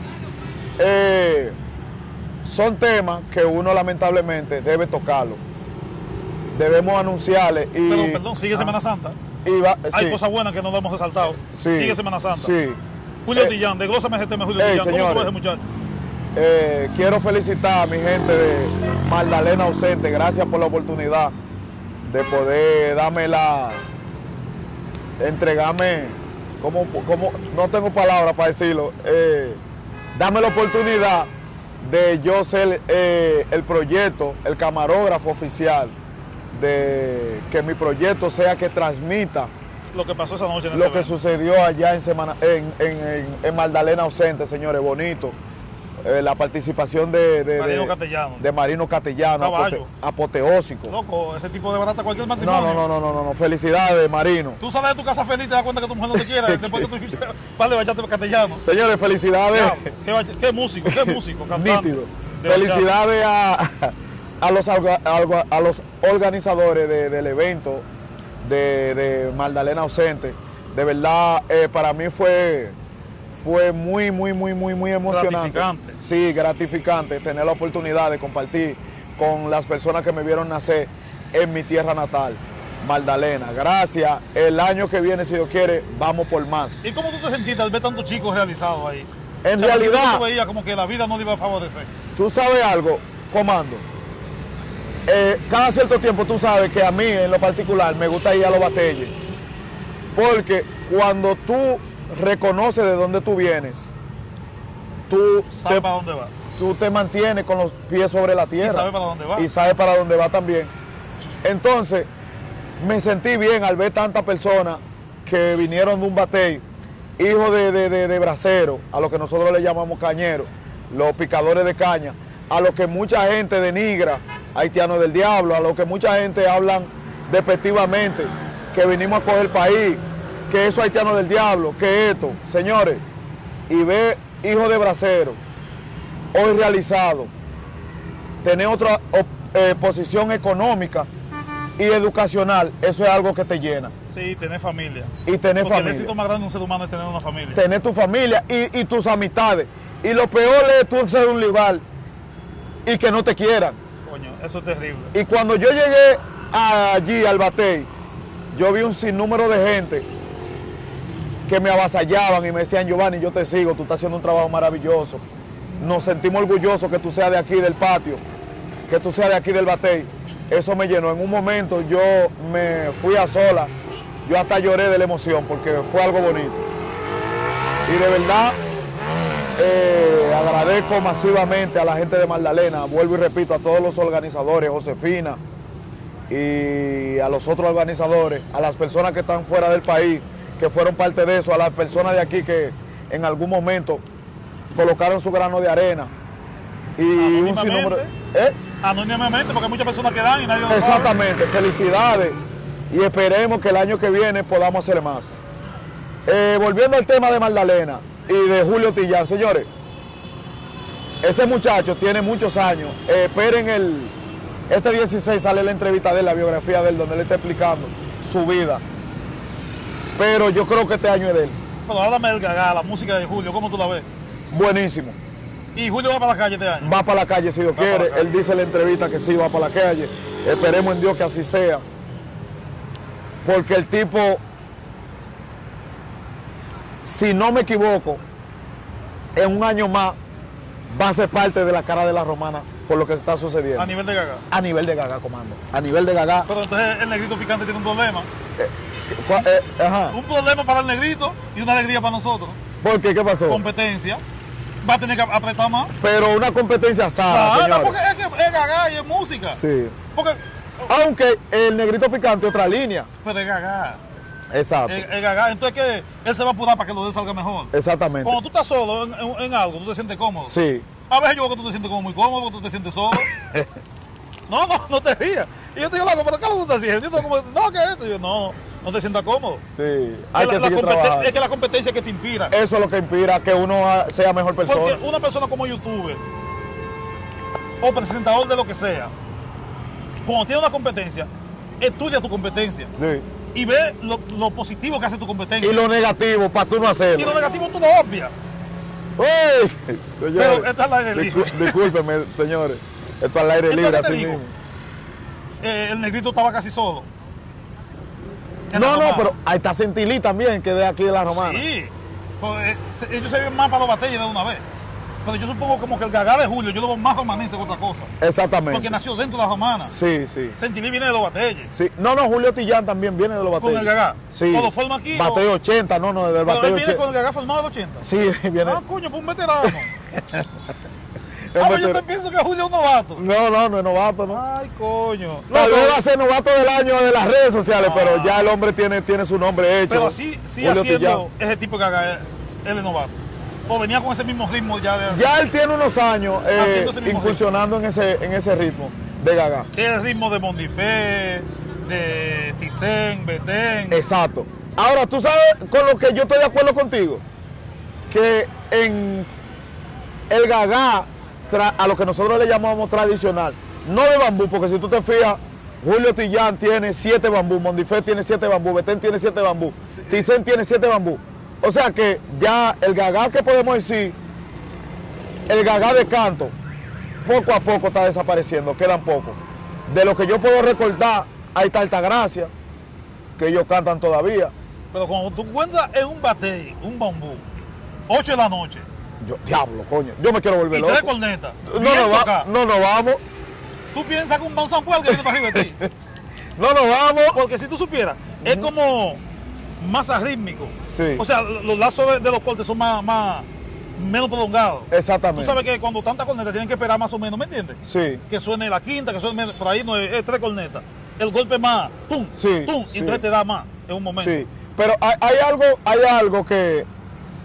S2: eh, son temas que uno lamentablemente debe tocarlo. Debemos anunciarle y...
S1: Perdón, perdón, sigue
S2: Ah,
S1: Semana Santa.
S2: y va-
S1: Hay
S2: sí,
S1: cosas buenas que no lo hemos resaltado.
S2: sí,
S1: Sigue Semana Santa.
S2: Sí.
S1: Julio
S2: Eh,
S1: Dillán, desglósame ese tema, Julio
S2: ey,
S1: Dillán. ¿Cómo tú
S2: señores.
S1: ves, muchacho?
S2: Eh, quiero felicitar a mi gente de Magdalena Ausente. Gracias por la oportunidad de poder darme la... entregarme, como, como no tengo palabras para decirlo, eh, dame la oportunidad de yo ser eh, el proyecto, el camarógrafo oficial, de que mi proyecto sea que transmita
S1: Lo que pasó esa noche en ese
S2: lo que
S1: evento.
S2: sucedió allá en, Semana, en, en, en, en Magdalena Ausente, señores, bonito. Eh, la participación de, de,
S1: Marino
S2: de-
S1: Castellano.
S2: de Marino Castellano,
S1: Caballo.
S2: apote- apoteósico.
S1: Loco, ese tipo de barata cualquier
S2: No,
S1: matrimonio.
S2: no, no, no, no, no, no, felicidades, Marino.
S1: Tú sales de tu casa feliz y te das cuenta que tu mujer no te quiere después que tú escuchas par de bachatas castellano.
S2: Señores, felicidades.
S1: Ya, qué, bach- qué músico, qué músico, cantando.
S2: Nítido.
S1: De bachata.
S2: Felicidades a, a, los, orga- algo- a los organizadores de- del evento de, de Magdalena Ausente. De verdad, eh, para mí fue, fue muy, muy, muy, muy, muy emocionante.
S1: Gratificante.
S2: Sí, gratificante tener la oportunidad de compartir con las personas que me vieron nacer en mi tierra natal, Magdalena. Gracias. El año que viene, si Dios quiere, vamos por más.
S1: ¿Y cómo tú te sentiste al ver tantos chicos realizados ahí?
S2: En
S1: O sea,
S2: realidad-
S1: tú veías como que la vida no le iba a favorecer.
S2: Tú sabes algo, comando. Eh, cada cierto tiempo tú sabes que a mí en lo particular me gusta ir a los batelles. Porque cuando tú reconoces de dónde tú vienes, tú
S1: ¿Sabe
S2: te,
S1: para dónde va?
S2: tú te mantienes con los pies sobre la tierra.
S1: Y sabe para dónde va.
S2: Y sabes para dónde va también. Entonces, me sentí bien al ver tantas personas que vinieron de un batey, hijos de, de, de, de braceros, a lo que nosotros le llamamos cañeros, los picadores de caña, a lo que mucha gente denigra, haitianos del diablo, a lo que mucha gente hablan despectivamente, que vinimos a coger el país, que eso haitianos del diablo, que esto, señores, y ve hijo de bracero, hoy realizado, tener otra eh, posición económica y educacional, eso es algo que te llena.
S1: Sí, tener familia.
S2: Y tener
S1: Porque
S2: familia.
S1: el éxito más grande de un ser humano es tener una familia.
S2: Tener tu familia y, y tus amistades. Y lo peor es tú ser un rival y que no te quieran.
S1: Coño, eso es terrible.
S2: Y cuando yo llegué allí al Batey, yo vi un sinnúmero de gente que me avasallaban y me decían, Giovanni, yo te sigo, tú estás haciendo un trabajo maravilloso. Nos sentimos orgullosos que tú seas de aquí del patio, que tú seas de aquí del Batey. Eso me llenó. En un momento yo me fui a sola, yo hasta lloré de la emoción porque fue algo bonito. Y de verdad, eh, agradezco masivamente a la gente de Magdalena, vuelvo y repito, a todos los organizadores, Josefina y a los otros organizadores, a las personas que están fuera del país, que fueron parte de eso, a las personas de aquí que en algún momento colocaron su grano de arena. Y un sinnúmero... ¿Eh?
S1: Anónimamente, porque hay muchas personas que dan y nadie lo sabe.
S2: Exactamente, felicidades y esperemos que el año que viene podamos hacer más. Eh, volviendo al tema de Magdalena y de Julio Tillán, señores, ese muchacho tiene muchos años. Eh, esperen el, este dieciséis sale la entrevista de él, la biografía de él, donde él está explicando su vida. Pero yo creo que este año es de él.
S1: Pero háblame del Gaga, la música de Julio, ¿cómo tú la ves?
S2: Buenísimo.
S1: ¿Y Julio va para la calle este año?
S2: Va para la calle si Dios
S1: Va
S2: quiere.
S1: para
S2: Él dice en la entrevista que sí va para la calle. Esperemos en Dios que así sea. Porque el tipo, si no me equivoco, en un año más va a ser parte de la cara de la romana por lo que está sucediendo.
S1: A nivel de Gaga.
S2: A nivel de Gaga, comando. A nivel de Gaga.
S1: Pero entonces el negrito picante tiene un problema.
S2: Eh, eh, ajá.
S1: Un problema para el negrito y una alegría para nosotros.
S2: ¿Por qué? ¿Qué pasó?
S1: Competencia. Va a tener que apretar más.
S2: Pero una competencia sana,
S1: Ah,
S2: señores.
S1: porque es que es Gaga y es música.
S2: Sí.
S1: Porque,
S2: Aunque el negrito picante otra línea.
S1: pero es Gaga.
S2: Exacto.
S1: Es, es Gaga. Entonces que él se va a apurar para que lo de salga mejor.
S2: Exactamente.
S1: Cuando tú estás solo en, en- en algo, tú te sientes cómodo.
S2: Sí.
S1: A veces yo veo que tú te sientes como muy cómodo, porque tú te sientes solo. No, no, no te rías. Y yo te digo, loco, ¿pero qué es lo que tú estás haciendo? Yo estoy como, no, ¿qué es esto? Y yo, no, no te sientas cómodo.
S2: Sí.
S1: Es
S2: Hay
S1: la-
S2: que
S1: la
S2: seguir
S1: competen-
S2: trabajando.
S1: es que la competencia es que te inspira.
S2: Eso es lo que inspira que uno ah, sea mejor persona.
S1: Porque una persona como youtuber o presentador de lo que sea, cuando tiene una competencia, estudia tu competencia
S2: Sí.
S1: y ve lo, lo positivo que hace tu competencia.
S2: Y lo negativo, para tú no
S1: Y
S2: hacerlo.
S1: lo negativo tú lo obvias.
S2: ¡Uy!
S1: Pero
S2: Señores,
S1: esto es al aire libre.
S2: discú- discúlpeme, señores. Esto es al aire
S1: Entonces,
S2: libre,
S1: ¿qué te
S2: así
S1: digo?
S2: mismo.
S1: Eh, el negrito estaba casi solo. En la
S2: No, no,
S1: romana.
S2: pero ahí está Sentilí también, que de aquí de la romana.
S1: Sí, pues, eh, se- ellos se ven más para los batalles de una vez. Pero yo supongo como que el Gaga de Julio, yo lo veo más romanense que otra cosa.
S2: Exactamente.
S1: Porque nació dentro de la romana.
S2: Sí, sí.
S1: Sentilí viene de los batalles.
S2: Sí. No, no, Julio Tillán también viene de los
S1: ¿Con
S2: batalles.
S1: el Gaga?
S2: Sí.
S1: ¿O lo forma aquí? o-
S2: Batey ochenta, no, no, del
S1: Pero él
S2: batey
S1: viene con
S2: ochenta.
S1: el Gaga formado del ochenta.
S2: Sí, viene.
S1: Ah, coño, pues un veterano.
S2: Es
S1: Ah, pues yo
S2: veter-
S1: te pienso que Julio es un novato.
S2: No, no, no es novato, ¿no?
S1: Ay, coño.
S2: Tal
S1: Loco,
S2: vez va a ser novato del año de las redes sociales,
S1: Ah.
S2: pero ya el hombre tiene, tiene su nombre hecho.
S1: pero sí, sí
S2: Julio
S1: haciendo
S2: Tillán.
S1: ese tipo de Gaga, él él es novato. O venía con ese mismo ritmo ya de...
S2: Ya él tiene unos años eh,
S1: Haciendo ese mismo
S2: incursionando en ese, en ese ritmo de Gaga.
S1: El ritmo de Mondifé, de Ticén, Betén.
S2: Exacto. Ahora, tú sabes con lo que yo estoy de acuerdo contigo, que en el Gaga, tra- a lo que nosotros le llamamos tradicional, no de bambú, porque si tú te fijas, Julio Tillán tiene siete bambú, Mondifé tiene siete bambú, Betén tiene siete bambú, Ticén tiene siete bambú. O sea que ya el Gaga que podemos decir, el Gaga de canto, poco a poco está desapareciendo, quedan pocos. De lo que yo puedo recordar, hay Altagracia, que ellos cantan todavía.
S1: Pero cuando tú encuentras en un batey, un bambú, ocho de la noche,
S2: Yo, diablo, coño, yo me quiero volver
S1: y
S2: loco.
S1: tres cornetas,
S2: No
S1: bien
S2: nos, va-
S1: tocado,
S2: no nos vamos,
S1: tú piensas que un Bon Sampuel que viene para arriba de ti.
S2: no nos vamos.
S1: Porque si tú supieras, es como más arrítmico.
S2: Sí.
S1: O sea, los lazos de, de los cortes son más, más menos prolongados. Tú
S2: Exactamente.
S1: sabes que cuando tantas cornetas tienen que esperar más o menos, ¿me entiendes?
S2: Sí,
S1: Que suene la quinta, que suene por ahí, no es, es tres cornetas. El golpe más, tum,
S2: Sí,
S1: tum,
S2: sí.
S1: y entonces te da más en un momento.
S2: sí. Pero hay, hay algo, hay algo que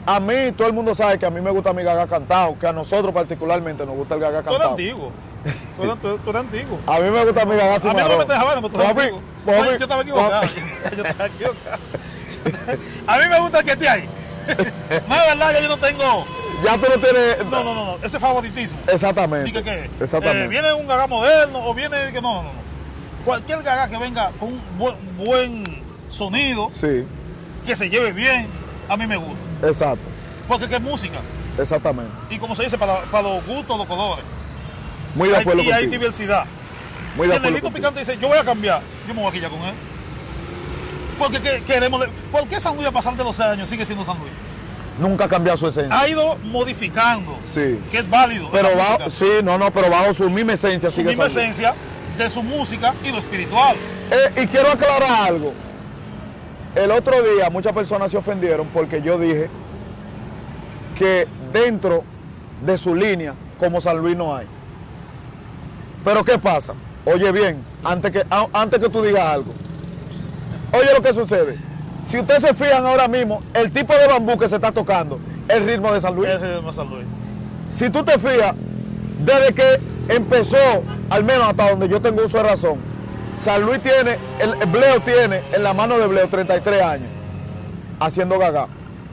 S2: A mí, todo el mundo sabe que a mí me gusta mi gaga cantado, que a nosotros particularmente nos gusta el gaga
S1: Tú eres
S2: cantado.
S1: antiguo. Tú eres, tú- tú eres antiguo.
S2: A mí me gusta mi gaga
S1: A mí no me
S2: cimarrón.
S1: metes a vaina, pero tú eres
S2: Papi,
S1: antiguo.
S2: papi,
S1: Oye, yo estaba equivocado.
S2: papi.
S1: Yo estaba equivocado. A mí me gusta el que esté ahí. No es verdad que yo no tengo...
S2: Ya tú no tienes...
S1: No, no, no, no. Ese favoritismo.
S2: Exactamente.
S1: Dice que
S2: Exactamente.
S1: eh, viene un gaga moderno o viene que no, no, no. Cualquier gaga que venga con un buen, buen sonido,
S2: Sí,
S1: que se lleve bien, a mí me gusta.
S2: exacto.
S1: Porque que es música.
S2: Exactamente.
S1: Y como se dice, para, para los gustos, los colores.
S2: Muy de
S1: Hay-
S2: acuerdo
S1: y hay
S2: contigo.
S1: diversidad.
S2: Muy
S1: Si
S2: de
S1: el
S2: acuerdo
S1: negrito
S2: contigo.
S1: picante dice, yo voy a cambiar, yo me voy a quillar con él. Porque que- queremos... ¿Por qué San Luis a pasar de los años sigue siendo San Luis?
S2: Nunca ha cambiado su esencia.
S1: Ha ido modificando,
S2: Sí.
S1: que es válido.
S2: Pero
S1: en la
S2: bajo,
S1: música.
S2: sí, no, no, pero bajo su misma esencia
S1: Su
S2: sigue
S1: misma
S2: San Luis.
S1: esencia de su música y lo espiritual.
S2: Eh, y quiero aclarar algo. El otro día muchas personas se ofendieron porque yo dije que dentro de su línea, como San Luis, no hay. Pero ¿qué pasa? Oye bien, antes que, a- antes que tú digas algo. Oye lo que sucede. Si ustedes se fijan ahora mismo, el tipo de bambú que se está tocando, el ritmo de San Luis.
S1: Ese es San Luis.
S2: Si tú te fijas, desde que empezó, al menos hasta donde yo tengo uso de razón, San Luis tiene, el, el Bleo tiene en la mano de Bleo treinta y tres años haciendo gaga.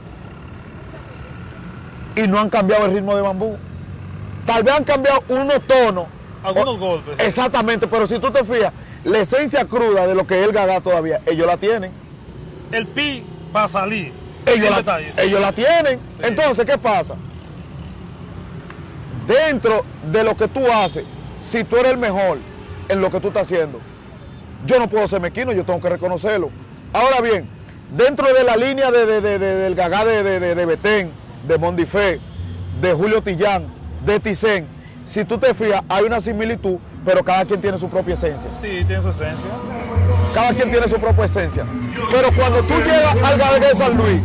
S2: Y no han cambiado el ritmo de bambú. Tal vez han cambiado unos tonos.
S1: Algunos
S2: o-
S1: golpes.
S2: Exactamente, pero si tú te fijas, la esencia cruda de lo que es el gaga todavía, ellos la tienen.
S1: El pi va a salir.
S2: Ellos
S1: Sin
S2: la,
S1: detalles.
S2: ellos la tienen.
S1: Sí.
S2: Entonces, ¿qué pasa? Dentro de lo que tú haces, si tú eres el mejor en lo que tú estás haciendo, yo no puedo ser mezquino, yo tengo que reconocerlo. Ahora bien, dentro de la línea de, de- de- de- del gagá de, de, de, de Betén, de Mondifé, de Julio Tillán, de Ticén, si tú te fijas, hay una similitud, pero cada quien tiene su propia esencia.
S1: Sí, tiene su esencia.
S2: Cada quien tiene su propia esencia. Pero cuando tú llegas al Gaga de San Luis,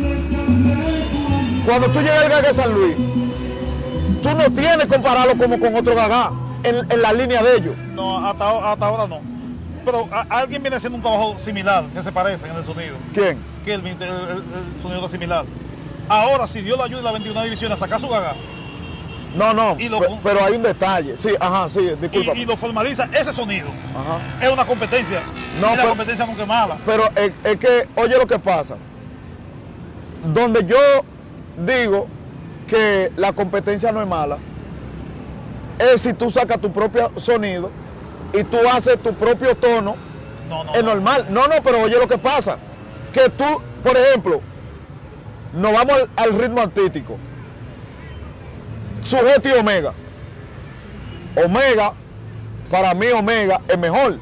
S2: cuando tú llegas al Gaga de San Luis, tú no tienes que compararlo como con otro Gaga en, en la línea de ellos.
S1: No, hasta, hasta ahora no. Pero a- alguien viene haciendo un trabajo similar, que se parece en el sonido.
S2: ¿Quién?
S1: Que el, el- el- el sonido está similar. Ahora, si Dios le ayuda y la veintiuna división a sacar su gaga
S2: No, no,
S1: Y lo-
S2: pe- pero hay un detalle. Sí, ajá, sí, disculpa.
S1: y, y lo formaliza, ese sonido
S2: Ajá.
S1: es una competencia.
S2: No,
S1: y la
S2: pero-
S1: competencia nunca es mala.
S2: Pero es, es que, oye lo que pasa. Donde yo digo que la competencia no es mala, es si tú sacas tu propio sonido y tú haces tu propio tono,
S1: No, no.
S2: es
S1: no.
S2: normal. No, no, pero oye lo que pasa. Que tú, por ejemplo, nos vamos al, al ritmo artístico. Sujeto y Omega. Omega, para mí Omega es mejor.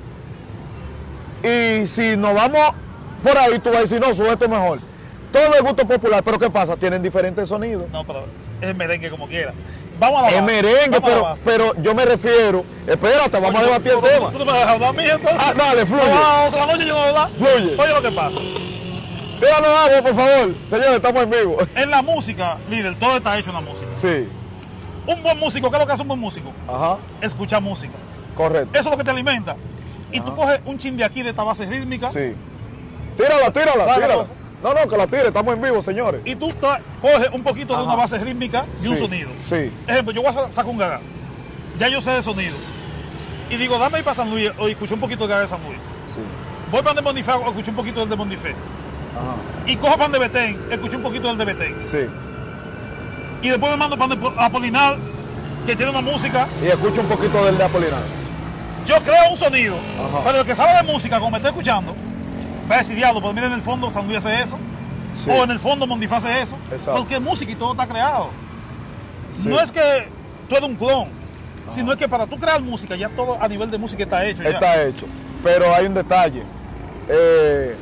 S2: Y si nos vamos por ahí, tú vas a decir, no, Sujeto es mejor. Todo es gusto popular, pero ¿qué pasa? Tienen diferentes sonidos.
S1: No, pero es merengue como quiera. Vamos a la
S2: Es
S1: base,
S2: merengue,
S1: vamos a la
S2: pero,
S1: base.
S2: pero yo me refiero, espérate, vamos a
S1: Oye,
S2: debatir el
S1: ¿tú- tú-
S2: tema.
S1: ¿Tú no me dejas hablar a mí entonces?
S2: Ah, dale, fluye.
S1: No, a las otra noche yo no voy a hablar.
S2: Fluye.
S1: Oye lo que pasa.
S2: Díganos algo, por favor. Señores, estamos en vivo.
S1: En la música, líder, todo está hecho en la música.
S2: Sí,
S1: Un buen músico, ¿qué es lo que hace un buen músico?
S2: ajá,
S1: Escuchar música.
S2: correcto.
S1: Eso es lo que te alimenta. Y tú
S2: Ajá.
S1: coges un chin de aquí de esta base rítmica
S2: Sí. Tírala, tírala,
S1: Dale,
S2: tírala.
S1: pues.
S2: No, no, que la tire, estamos en vivo, señores.
S1: y tú ta- coges un poquito de
S2: Ajá.
S1: una base rítmica y un
S2: Sí,
S1: sonido.
S2: sí.
S1: Ejemplo, yo voy a sa- sacar un gaga. Ya yo sé de sonido. Y digo, dame ir para San Luis o escuché un poquito de gaga de San Luis.
S2: Sí.
S1: Voy para el de Mondifé o escuché un poquito del de Mondifé.
S2: Ajá.
S1: Y cojo pan de Betén, escuché un poquito del de Betén.
S2: Sí.
S1: Y después me mando pan de Apolinar, que tiene una música.
S2: Y escucha un poquito del de Apolinar.
S1: Yo creo un sonido,
S2: Ajá.
S1: pero el que sabe de música, como me está escuchando, va a decir, diablo, pues mira, en el fondo San Luis hace eso,
S2: Sí.
S1: o en el fondo Mondifé hace eso,
S2: Exacto.
S1: porque es música y todo está creado.
S2: Sí.
S1: No es que tú eres un clon, sino es que para tú crear música, ya todo a nivel de música está hecho. ya.
S2: Está hecho. Pero hay un detalle. Eh,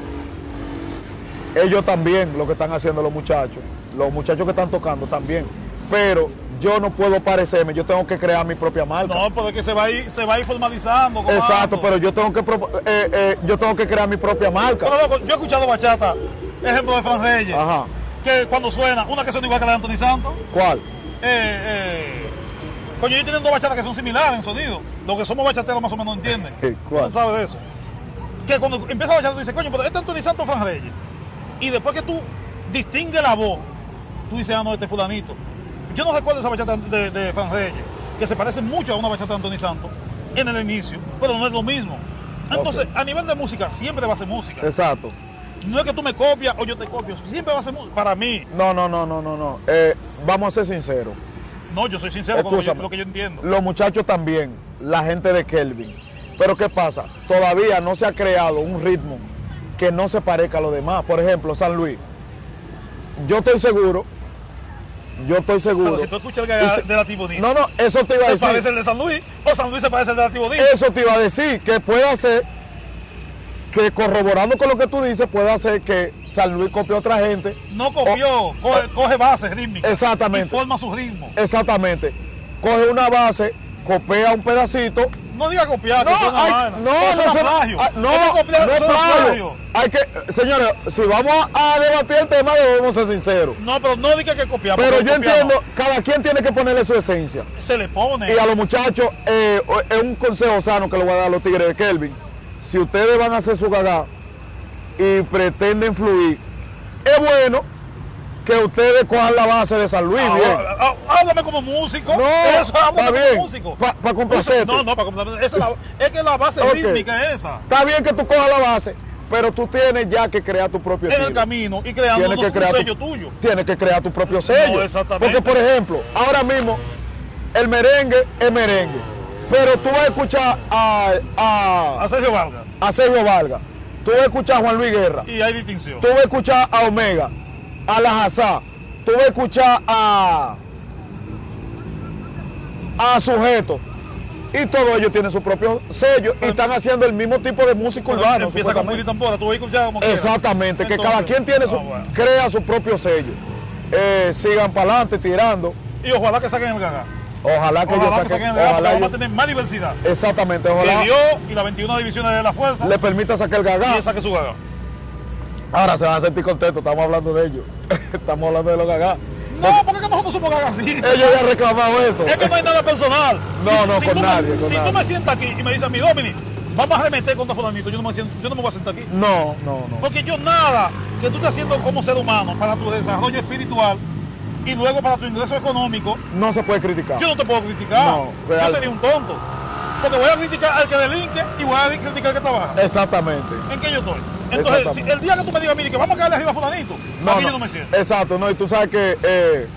S2: ellos también, lo que están haciendo los muchachos, los muchachos que están tocando también. Pero yo no puedo parecerme, yo tengo que crear mi propia marca.
S1: No, pero es que se va a ir, se va a ir formalizando. comando.
S2: Exacto, pero yo tengo que propo- eh, eh, yo tengo que crear mi propia marca.
S1: Pero, loco, yo he escuchado bachata, ejemplo de Fran Reyes,
S2: Ajá.
S1: que cuando suena, una que suena igual que la de Anthony Santos,
S2: ¿Cuál?
S1: eh, eh, coño, yo tienen dos bachatas que son similares en sonido. Los que somos bachateros más o menos entienden.
S2: ¿Cuál?
S1: ¿Tú sabes de eso? Que cuando empieza la bachata tú dices, coño, pero este es Anthony Santos o Fran Reyes. Y después que tú distingues la voz tú dices, ah, no, este fulanito. Yo no recuerdo esa bachata de, de Fran Reyes, que se parece mucho a una bachata de Anthony Santos en el inicio, pero no es lo mismo. Entonces, okay. a nivel de música, siempre va a ser música.
S2: Exacto.
S1: No es que tú me copias o yo te copio, siempre va a ser música. Para mí.
S2: No, no, no, no, no, no. Eh, vamos a ser sinceros.
S1: No, yo soy sincero con lo, yo, lo que yo entiendo.
S2: Los muchachos también, la gente de Kelvin. Pero ¿qué pasa? Todavía no se ha creado un ritmo que no se parezca a los demás. Por ejemplo, San Luis. Yo estoy seguro, yo estoy seguro.
S1: Pero si tú escuchas el gaga de la Tibonita.
S2: No, no, eso te iba a decir.
S1: ¿Se parece el de San Luis o San Luis se parece al de la Tibonita?
S2: Eso te iba a decir, que puede hacer, que corroborando con lo que tú dices, puede hacer que San Luis copie a otra gente.
S1: No copió, o, coge, coge bases rítmicas.
S2: Exactamente.
S1: Y forma su ritmo.
S2: Exactamente. Coge una base, copia un pedacito.
S1: No diga copiar,
S2: no,
S1: que es una
S2: hay,
S1: vaina.
S2: no,
S1: eso
S2: no,
S1: es
S2: no,
S1: plagio.
S2: Ah, no,
S1: eso copiar,
S2: no es
S1: eso
S2: plagio.
S1: plagio.
S2: Hay que, señores, si vamos a debatir el tema, debemos ser sinceros.
S1: No, pero no diga que copiar.
S2: Pero yo
S1: copiar,
S2: entiendo,
S1: no.
S2: cada quien tiene que ponerle su esencia.
S1: Se le pone.
S2: Y a los muchachos, eh, es un consejo sano que le voy a dar a los tigres de Kelvin. Si ustedes van a hacer su gagá y pretenden fluir, es bueno que ustedes cojan la base de San Luis.
S1: Ah,
S2: bien.
S1: ah, ah, háblame como músico.
S2: No,
S1: eso, háblame
S2: está bien.
S1: como músico.
S2: Para pa complacerte.
S1: No, no, para complacerte. Esa es, la, es que la base
S2: Okay.
S1: rítmica es esa.
S2: Está bien que tú cojas la base, pero tú tienes ya que crear tu propio
S1: En
S2: estilo.
S1: el camino y creando
S2: Tienes
S1: un,
S2: que crear
S1: un sello
S2: tu,
S1: tuyo.
S2: Tienes que crear tu propio sello.
S1: No, exactamente.
S2: Porque, por ejemplo, ahora mismo, el merengue es merengue. Pero tú vas a escuchar a, a,
S1: A Sergio Vargas.
S2: a Sergio Vargas. Tú vas a escuchar a Juan Luis Guerra.
S1: Y hay distinción.
S2: Tú vas a escuchar a Omega, a La Hazá. Tú vas a escuchar a, a Sujeto. Y todos ellos tienen su propio sello y están haciendo el mismo tipo de música urbana.
S1: Empieza con Willy Tambora, tú vas a escuchar como quieras.
S2: Exactamente,
S1: Entonces,
S2: que cada quien tiene su,
S1: ah, bueno.
S2: crea su propio sello. Eh, sigan para adelante tirando.
S1: Y ojalá que saquen el gaga.
S2: Ojalá que ellos
S1: Ojalá que
S2: saquen.
S1: saquen el gaga, porque
S2: Ojalá
S1: vamos a
S2: ellos-
S1: tener más diversidad.
S2: exactamente,
S1: Que
S2: ojalá
S1: Dios y las veintiuna divisiones de la fuerza
S2: le permita sacar el
S1: y
S2: gagá.
S1: él saque su gaga.
S2: Ahora se van a sentir contentos, estamos hablando de ellos. Estamos hablando de los gagá.
S1: No, porque que nosotros somos gagas así.
S2: Ellos ya han reclamado eso.
S1: Es que no hay nada personal.
S2: No, no,
S1: si
S2: con
S1: tú
S2: nadie,
S1: Me,
S2: con
S1: si
S2: nadie.
S1: tú me sientas aquí y me dices a mi Domini, vamos a remeter contra fulanito, yo no me, siento, yo no me voy a sentar aquí.
S2: No, no, no.
S1: Porque yo nada que tú estás haciendo como ser humano para tu desarrollo espiritual y luego para tu ingreso económico,
S2: No se puede criticar.
S1: yo no te puedo criticar.
S2: No, real.
S1: Yo sería un tonto. Porque voy a criticar al que delinque y voy a criticar al que trabaja.
S2: Exactamente.
S1: ¿En qué yo estoy? Entonces, si
S2: Exactamente.
S1: el día que tú me digas a mí que vamos a caerle arriba a fulanito,
S2: No,
S1: aquí
S2: no.
S1: yo no me siento.
S2: Exacto, no, y tú sabes que eh,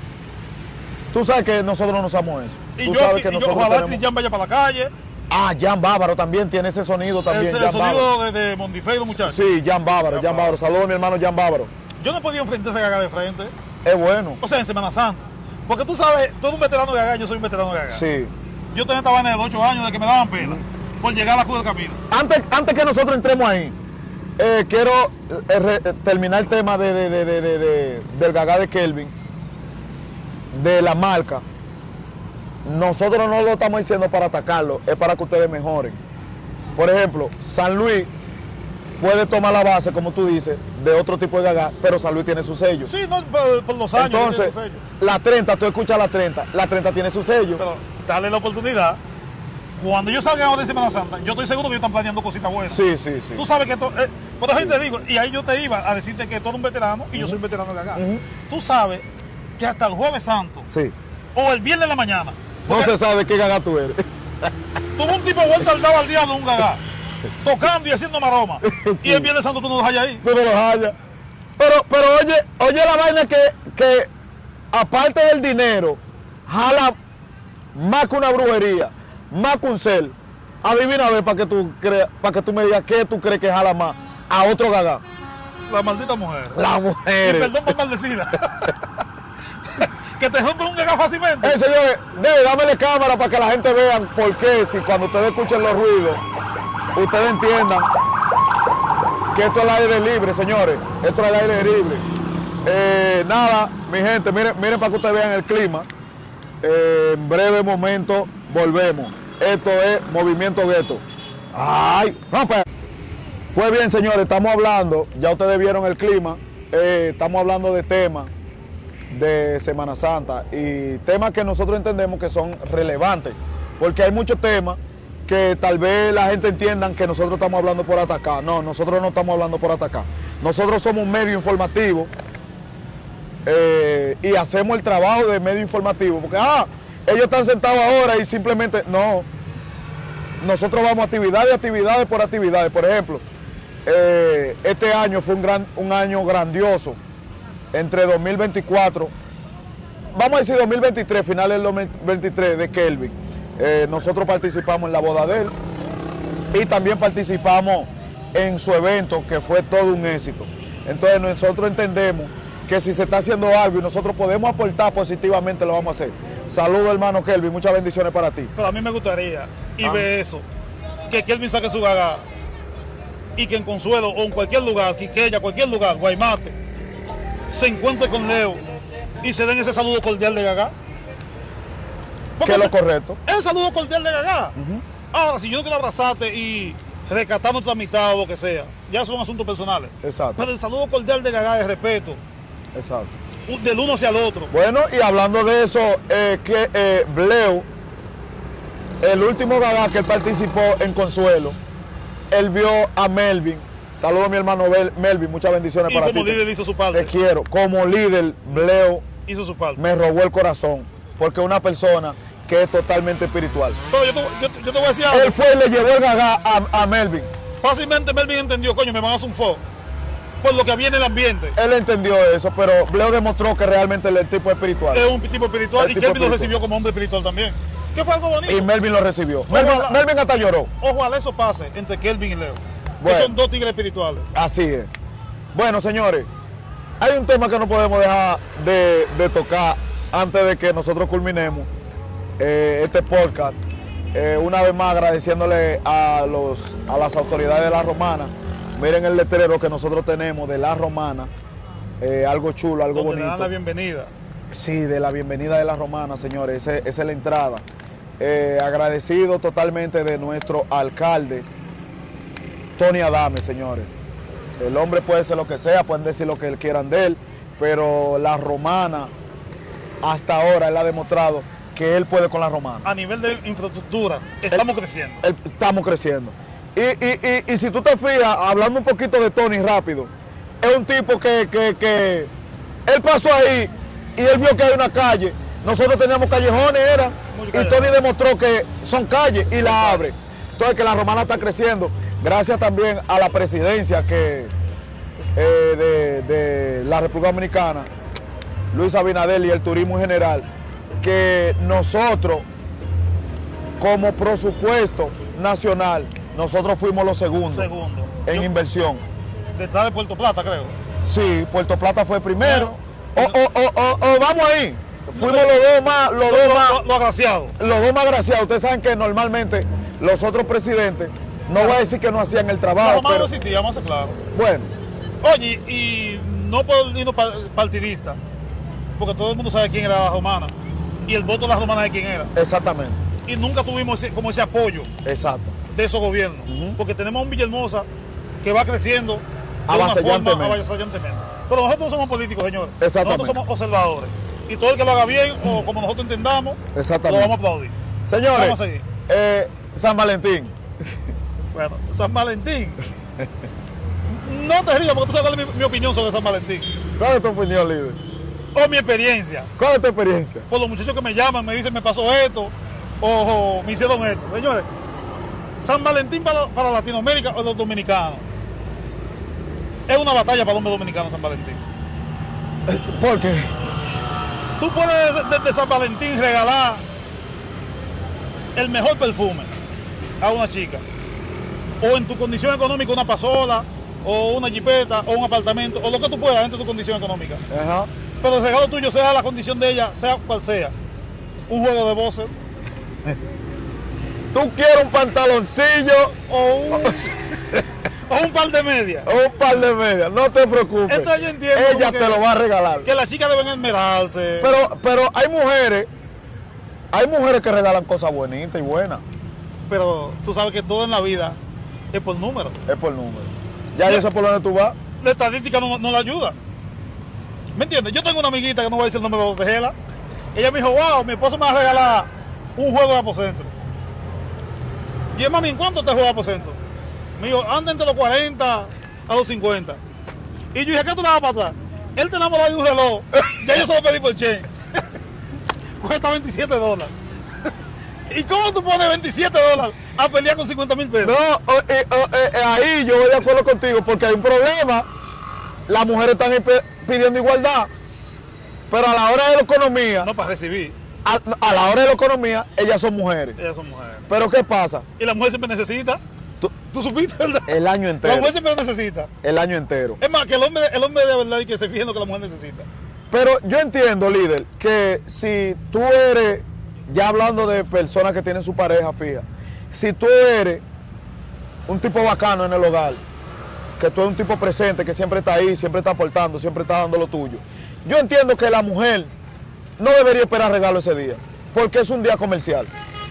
S2: tú sabes que nosotros no usamos eso.
S1: Y
S2: Tú
S1: yo,
S2: sabes
S1: y
S2: que
S1: yo
S2: nosotros
S1: ojalá que
S2: tenemos-
S1: Jan vaya para la calle.
S2: Ah, Jan Bávaro también tiene ese sonido también.
S1: Ese es
S2: Jan
S1: el
S2: Bávaro.
S1: sonido de, de Mondifei, los muchachos.
S2: Sí, Jan Bávaro,
S1: Jan
S2: Jan Bávaro. Saludos a mi hermano Jan Bávaro.
S1: Yo no he podido enfrentar ese gaga de frente.
S2: Es bueno.
S1: O sea, en Semana Santa. Porque tú sabes, tú eres un veterano de gaga, yo soy un veterano de gaga.
S2: Sí.
S1: Yo tenía esta vaina de ocho años de que me daban pena por llegar a la Cruz del Camino.
S2: Antes, antes que nosotros entremos ahí, eh, quiero eh, re- eh, terminar el tema de, de- de- de- de- de- del gagá de Kelvin, de la marca. Nosotros no lo estamos diciendo para atacarlo, es para que ustedes mejoren. Por ejemplo, San Luis puede tomar la base, como tú dices, de otro tipo de gagá, pero San Luis tiene su sello.
S1: Sí, no, por, por los años.
S2: Entonces,
S1: tiene su sello.
S2: la treinta, tú escuchas la treinta, la treinta tiene su sello.
S1: Pero dale la oportunidad. Cuando yo salga ahora de Semana Santa, yo estoy seguro que ellos están planeando cositas buenas.
S2: Sí, sí, sí.
S1: Tú sabes que esto, eh, por eso yo te digo, y ahí yo te iba a decirte que tú eres un veterano y yo soy un veterano de gaga.
S2: Ujú.
S1: Tú sabes que hasta el Jueves Santo
S2: Sí.
S1: o el viernes de la mañana,
S2: No
S1: porque
S2: se sabe qué gagá tú eres.
S1: tuvo un tipo vuelta al dado al diablo, un gaga, tocando y haciendo maroma. Y el viernes santo tú no lo hallas ahí.
S2: Tú no lo hallas. Pero, pero oye, oye la vaina que, que aparte del dinero, jala más que una brujería, más que un cel. Adivina a ver para que tú creas, para que tú me digas qué tú crees que jala más a otro gagá.
S1: La maldita mujer.
S2: La
S1: Y
S2: mujer.
S1: perdón por maldecirla. Que te rompen un gaga fácilmente.
S2: Eh, señores, de, dámele cámara para que la gente vean por qué, si cuando ustedes escuchen los ruidos, ustedes entiendan que esto es el aire libre, señores. Esto es el aire libre. Eh, nada, mi gente, miren, miren para que ustedes vean el clima. Eh, en breve momento volvemos. Esto es Movimiento Gueto. ¡Ay! ¡Rompe! Pues bien, señores, estamos hablando, ya ustedes vieron el clima, eh, estamos hablando de temas de Semana Santa y temas que nosotros entendemos que son relevantes, porque hay muchos temas que tal vez la gente entiendan que nosotros estamos hablando por atacar. No, nosotros no estamos hablando por atacar. Nosotros somos un medio informativo eh, y hacemos el trabajo de medio informativo, porque ah, ellos están sentados ahora y simplemente, no, nosotros vamos actividades, actividades por actividades. Por ejemplo, eh, este año fue un, gran, un año grandioso, entre dos mil veinticuatro, vamos a decir dos mil veintitrés, finales del dos mil veintitrés de Kelvin. Eh, nosotros participamos en la boda de él y también participamos en su evento, que fue todo un éxito. Entonces nosotros entendemos que si se está haciendo algo y nosotros podemos aportar positivamente, lo vamos a hacer. Saludos, hermano Kelvin, muchas bendiciones para ti.
S1: Pero a mí me gustaría, y ah. ver eso, que Kelvin saque su gaga y que en Consuelo o en cualquier lugar, Quiqueya, cualquier lugar, Guaymate, se encuentre con Leo y se den ese saludo cordial de Gaga.
S2: ¿Qué es lo correcto?
S1: Es el saludo cordial de Gaga. Uh-huh. Ahora, si yo no quiero abrazarte y rescatar nuestra amistad o lo que sea, ya son asuntos personales.
S2: Exacto.
S1: Pero el saludo cordial de Gaga es respeto.
S2: Exacto.
S1: Del uno hacia el otro.
S2: Bueno, y hablando de eso, eh, que eh, Leo, el último Gaga que participó en Consuelo, él vio a Melvin. Saludos a mi hermano Melvin, muchas bendiciones
S1: y
S2: para ti.
S1: Y como líder hizo su parte.
S2: Te quiero. Como líder, Leo
S1: hizo su parte.
S2: Me robó el corazón, porque es una persona que es totalmente espiritual.
S1: Pero yo te, yo, yo te voy a decir algo.
S2: Él fue y le llevó el Gaga a, a Melvin.
S1: Fácilmente Melvin entendió, coño, me van a hacer un fo por lo que había en el ambiente.
S2: Él entendió eso, pero Leo demostró que realmente el tipo es espiritual.
S1: Es un tipo espiritual el y Kelvin lo recibió como hombre espiritual también. Que fue algo bonito.
S2: Y Melvin lo recibió. Melvin, Melvin hasta lloró.
S1: Ojalá eso pase entre Kelvin y Leo.
S2: Bueno,
S1: que son dos tigres espirituales.
S2: Así es. Bueno, señores, hay un tema que no podemos dejar de, de tocar antes de que nosotros culminemos eh, este podcast. Eh, una vez más agradeciéndole a, los, a las autoridades de La Romana. Miren el letrero que nosotros tenemos de La Romana. Eh, algo chulo, algo
S1: donde
S2: bonito.
S1: Le dan la bienvenida.
S2: Sí, de la bienvenida de La Romana, señores. Esa, esa es la entrada. Eh, agradecido totalmente de nuestro alcalde, Tony Adame, señores. El hombre puede ser lo que sea, pueden decir lo que quieran de él, pero La Romana, hasta ahora él ha demostrado que él puede con La Romana.
S1: A nivel de infraestructura, estamos
S2: él,
S1: creciendo.
S2: Él, estamos creciendo. Y, y, y, y si tú te fijas, hablando un poquito de Tony rápido, es un tipo que, que, que él pasó ahí y él vio que hay una calle. Nosotros teníamos callejones, era, y Tony demostró que son calles y la abre. Entonces que La Romana está creciendo. Gracias también a la presidencia que, eh, de, de la República Dominicana, Luis Abinader, y el turismo en general, que nosotros, como presupuesto nacional, nosotros fuimos los segundos
S1: Segundo.
S2: en
S1: Yo,
S2: inversión.
S1: Detrás de Puerto Plata, creo.
S2: Sí, Puerto Plata fue primero.
S1: Bueno,
S2: o, o, o, o, o vamos ahí. Fuimos los dos más, los
S1: lo,
S2: dos
S1: lo,
S2: más,
S1: lo, lo agraciados.
S2: Los dos más agraciados. Ustedes saben que normalmente los otros presidentes, no voy a decir que no hacían el trabajo.
S1: No,
S2: pero
S1: no existía, vamos a ser claros.
S2: Bueno.
S1: Oye, y no por irnos partidista, porque todo el mundo sabe quién era La Romana, y el voto de La Romana de quién era.
S2: Exactamente.
S1: Y nunca tuvimos ese, como ese apoyo.
S2: Exacto.
S1: De esos gobiernos. Uh-huh. Porque tenemos un Villahermosa que va creciendo
S2: avasallantemente.
S1: avasallantemente. Pero nosotros no somos políticos, señores.
S2: Exactamente.
S1: Nosotros somos observadores. Y todo el que lo haga bien o como nosotros entendamos, lo vamos a aplaudir.
S2: Señores,
S1: vamos a seguir.
S2: Eh, San Valentín.
S1: Bueno, San Valentín. No te rías porque tú sabes cuál es mi, mi opinión sobre San Valentín.
S2: ¿Cuál es tu opinión, líder?
S1: O mi experiencia.
S2: ¿Cuál es tu experiencia?
S1: Por los muchachos que me llaman, me dicen, me pasó esto, o, o me hicieron esto. Señores, San Valentín para, para Latinoamérica o los dominicanos. Es una batalla para los hombres dominicanos San Valentín.
S2: ¿Por qué?
S1: Tú puedes desde de San Valentín regalar el mejor perfume a una chica. O en tu condición económica una pasola, o una jipeta, o un apartamento, o lo que tú puedas dentro de tu condición económica.
S2: Ajá.
S1: Pero el regalo tuyo sea la condición de ella, sea cual sea. Un juego de voces.
S2: Tú quieres un pantaloncillo
S1: o un, o un par de medias.
S2: O un par de medias, no te preocupes.
S1: Entonces yo entiendo
S2: ella te lo va a regalar.
S1: Que las chicas deben esmerarse.
S2: Pero, pero hay mujeres, hay mujeres que regalan cosas bonitas y buenas.
S1: Pero tú sabes que todo en la vida es por número.
S2: Es por número. Ya sí, yo sé por dónde tú vas.
S1: La estadística no, no la ayuda. ¿Me entiendes? Yo tengo una amiguita que no voy a decir el nombre de Tejela. Ella me dijo, wow, mi esposo me va a regalar un juego de apocentro. Y yo, mami, ¿en cuánto te juega apocentro? Me dijo, anda entre los cuarenta a los cincuenta. Y yo dije, ¿qué tú le vas a pasar? Él te enamoró de un reloj. Ya yo se lo pedí por Che. Cuesta veintisiete dólares. ¿Y cómo tú pones veintisiete dólares a pelear con cincuenta mil pesos?
S2: No, eh, eh, eh, ahí yo voy de acuerdo contigo porque hay un problema. Las mujeres están pidiendo igualdad, pero a la hora de la economía,
S1: No para recibir.
S2: a, a la hora de la economía, ellas son mujeres.
S1: Ellas son mujeres.
S2: Pero ¿qué pasa?
S1: Y la mujer siempre necesita.
S2: Tú-
S1: ¿Tú supiste, verdad?
S2: El año
S1: La
S2: entero.
S1: mujer siempre necesita.
S2: El año entero.
S1: Es más, que el hombre, el hombre de verdad y que se fije en lo que la mujer necesita.
S2: Pero yo entiendo, líder, que si tú eres, ya hablando de personas que tienen su pareja fija, si tú eres un tipo bacano en el hogar, que tú eres un tipo presente, que siempre está ahí, siempre está aportando, siempre está dando lo tuyo, yo entiendo que la mujer no debería esperar regalo ese día, porque es un día comercial.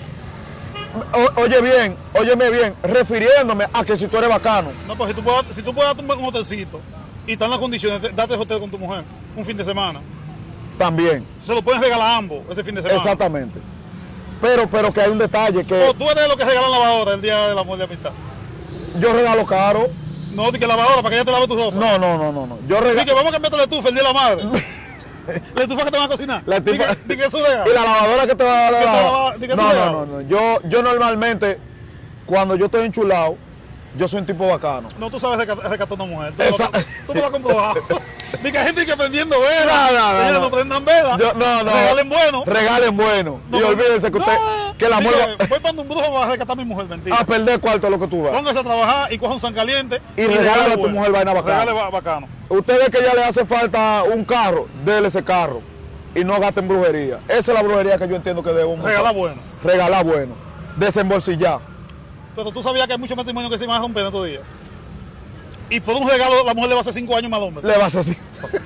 S2: O- oye bien, óyeme bien, refiriéndome a que si tú eres bacano,
S1: No, pues si tú puedes, si tú puedes darte un hotelcito y están las condiciones, date hotel con tu mujer un fin de semana.
S2: también,
S1: Se lo pueden regalar a ambos ese fin de semana.
S2: exactamente. Pero, pero que hay un detalle, que
S1: O tú eres de lo que regalan lavadora el día del amor y la amistad.
S2: yo regalo caro.
S1: No, di que lavadora para que ella te lave tu ropa.
S2: No, no, no, no, no. Yo
S1: Di
S2: regalo.
S1: que vamos a cambiarte la estufa el día de la madre. La estufa que te van a cocinar.
S2: La
S1: Di
S2: estufa-
S1: que, di que eso regalo.
S2: Y la lavadora que te va a dar.
S1: ¿Qué te
S2: la-
S1: lava- di que
S2: No,
S1: eso
S2: no,
S1: regalo?
S2: no, no. Yo, yo normalmente, cuando yo estoy enchulado, yo soy un tipo bacano.
S1: No, tú sabes recat- recatar a una mujer. Tú,
S2: Esa-
S1: lo, tú me lo has comprobado. Di que hay gente que prendiendo velas.
S2: No, no, no,
S1: Ellas
S2: no.
S1: no prendan velas.
S2: Yo- no, no.
S1: Regalen bueno.
S2: Regalen bueno.
S1: No,
S2: y olvídense que usted,
S1: no,
S2: que la
S1: di
S2: mujer
S1: que voy para un brujo para rescatar a mi mujer, mentira.
S2: va a perder cuarto lo que tú vas.
S1: Póngase a trabajar y coja un san caliente.
S2: Y regálale a tu
S1: bueno.
S2: mujer vaina bacana.
S1: Regale ba- bacano.
S2: Ustedes que ya le hace falta un carro, déle ese carro. Y no gasten brujería. Esa es la brujería que yo entiendo que debemos.
S1: Regala bueno.
S2: Regalar bueno. Desembolsillar.
S1: Pero tú sabías que hay muchos matrimonios que se van a romper en estos días. Y por un regalo la mujer le va a hacer cinco años más al hombre.
S2: Le vas así.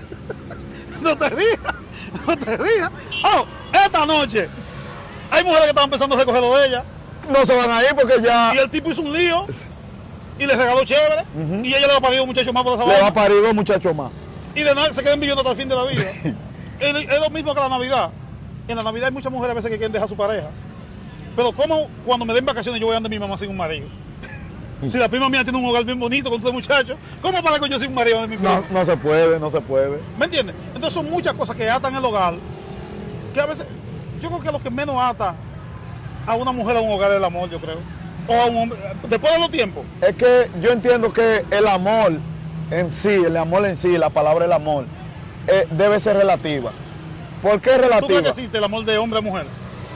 S1: No te rías, no te rías. Oh, esta noche hay mujeres que estaban pensando recogerlo de ella.
S2: No se van a ir porque ya
S1: Y el tipo hizo un lío y le regaló chévere. Y ella le va a parir un muchacho más por esa
S2: le va a
S1: vaina.
S2: parir dos muchachos más.
S1: Y de nada se quedan viviendo hasta el fin de la vida. es, es lo mismo que la Navidad. En la Navidad hay muchas mujeres a veces que quieren dejar a su pareja. Pero ¿cómo cuando me den vacaciones yo voy a andar mi mamá sin un marido? Si la prima mía tiene un hogar bien bonito con todo muchachos, ¿cómo para que yo sin un marido de mi prima?
S2: No, no se puede, no se puede.
S1: ¿Me entiendes? Entonces son muchas cosas que atan el hogar, que a veces, yo creo que lo que menos ata a una mujer a un hogar es el amor, yo creo. O a un hombre, después de los tiempos.
S2: Es que yo entiendo que el amor en sí, el amor en sí, la palabra el amor, eh, debe ser relativa. ¿Por qué es
S1: ¿Tú crees
S2: relativa?
S1: que existe el amor de hombre a mujer?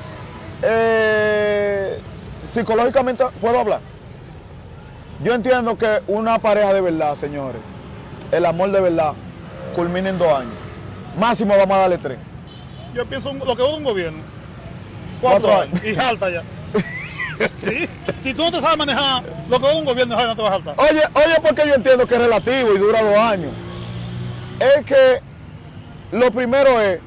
S2: Eh, psicológicamente, ¿puedo hablar? Yo entiendo que una pareja de verdad, señores, el amor de verdad, culmina en dos años. Máximo vamos a darle tres.
S1: Yo pienso un- lo que es un gobierno. Cuatro,
S2: Cuatro
S1: años. Y jalta ya. ¿Sí? Si tú no te sabes manejar lo que es un gobierno, no te vas a jaltar.
S2: Oye, oye, porque yo entiendo que es relativo y dura dos años. Es que lo primero es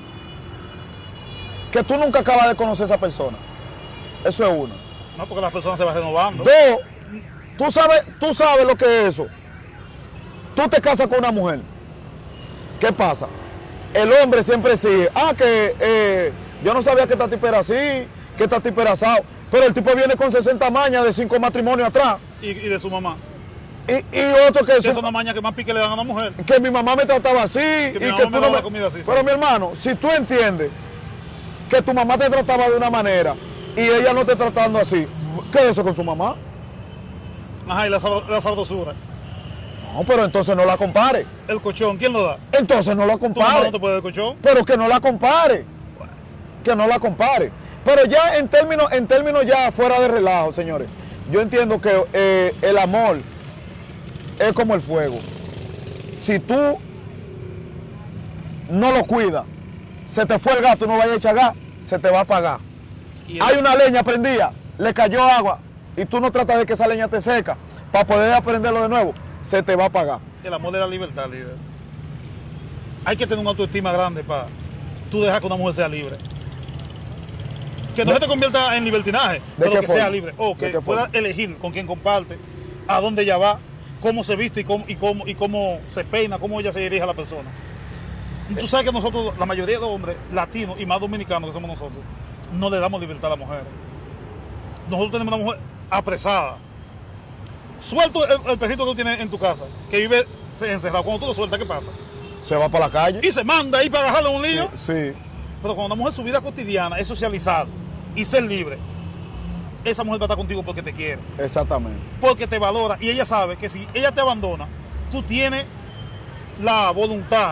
S2: que tú nunca acabas de conocer a esa persona. Eso es uno.
S1: No, porque las personas se van renovando.
S2: Dos, tú sabes, tú sabes lo que es eso. Tú te casas con una mujer. ¿Qué pasa? El hombre siempre exige, ah, que eh, yo no sabía que esta tipa era así, que esta tipa era asado. Pero el tipo viene con sesenta mañas de cinco matrimonios atrás.
S1: Y, y de su mamá.
S2: Y, y otro que,
S1: Que
S2: su-
S1: es una maña que más pique le dan a una mujer.
S2: que mi mamá me trataba así.
S1: mi
S2: y
S1: mamá
S2: que
S1: me
S2: tú
S1: daba
S2: no
S1: la comida así, sí.
S2: Pero mi hermano, si tú entiendes que tu mamá te trataba de una manera y ella no te tratando así, ¿qué es eso con su mamá?
S1: Ajá, y la, sab- la sabrosura.
S2: No, pero entonces no la compare.
S1: El colchón, ¿quién lo da?
S2: Entonces no la
S1: Tu mamá
S2: compare.
S1: no te puede dar el colchón.
S2: Pero que no la compare. Que no la compare. Pero ya en términos, en términos ya fuera de relajo, señores, yo entiendo que eh, el amor es como el fuego. Si tú no lo cuidas, se te fue el gato, no vaya a echar gas, se te va a apagar.
S1: Y el-
S2: Hay una leña prendida, le cayó agua y tú no tratas de que esa leña te seca para poder aprenderlo de nuevo, se te va a apagar.
S1: El amor de la libertad, líder. Hay que tener una autoestima grande para tú dejar que una mujer sea libre. Que no
S2: ¿De-
S1: se te convierta en libertinaje, pero
S2: qué
S1: que
S2: forma?
S1: sea libre. O
S2: ¿De
S1: que
S2: qué
S1: pueda
S2: forma?
S1: elegir con quién comparte, a dónde ella va, cómo se viste y cómo, y cómo, y cómo se peina, cómo ella se dirige a la persona. Tú sabes que nosotros, la mayoría de los hombres latinos y más dominicanos que somos nosotros, no le damos libertad a la mujer. Nosotros tenemos una mujer apresada. Suelto el, el perrito que tú tienes en tu casa, que vive encerrado. Cuando tú lo sueltas, ¿qué pasa?
S2: Se va para la calle.
S1: Y se manda ahí para agarrarle un lío.
S2: Sí, sí.
S1: Pero cuando una mujer su vida cotidiana es socializar y ser libre, esa mujer va a estar contigo porque te quiere,
S2: Exactamente.
S1: porque te valora y ella sabe que si ella te abandona, tú tienes la voluntad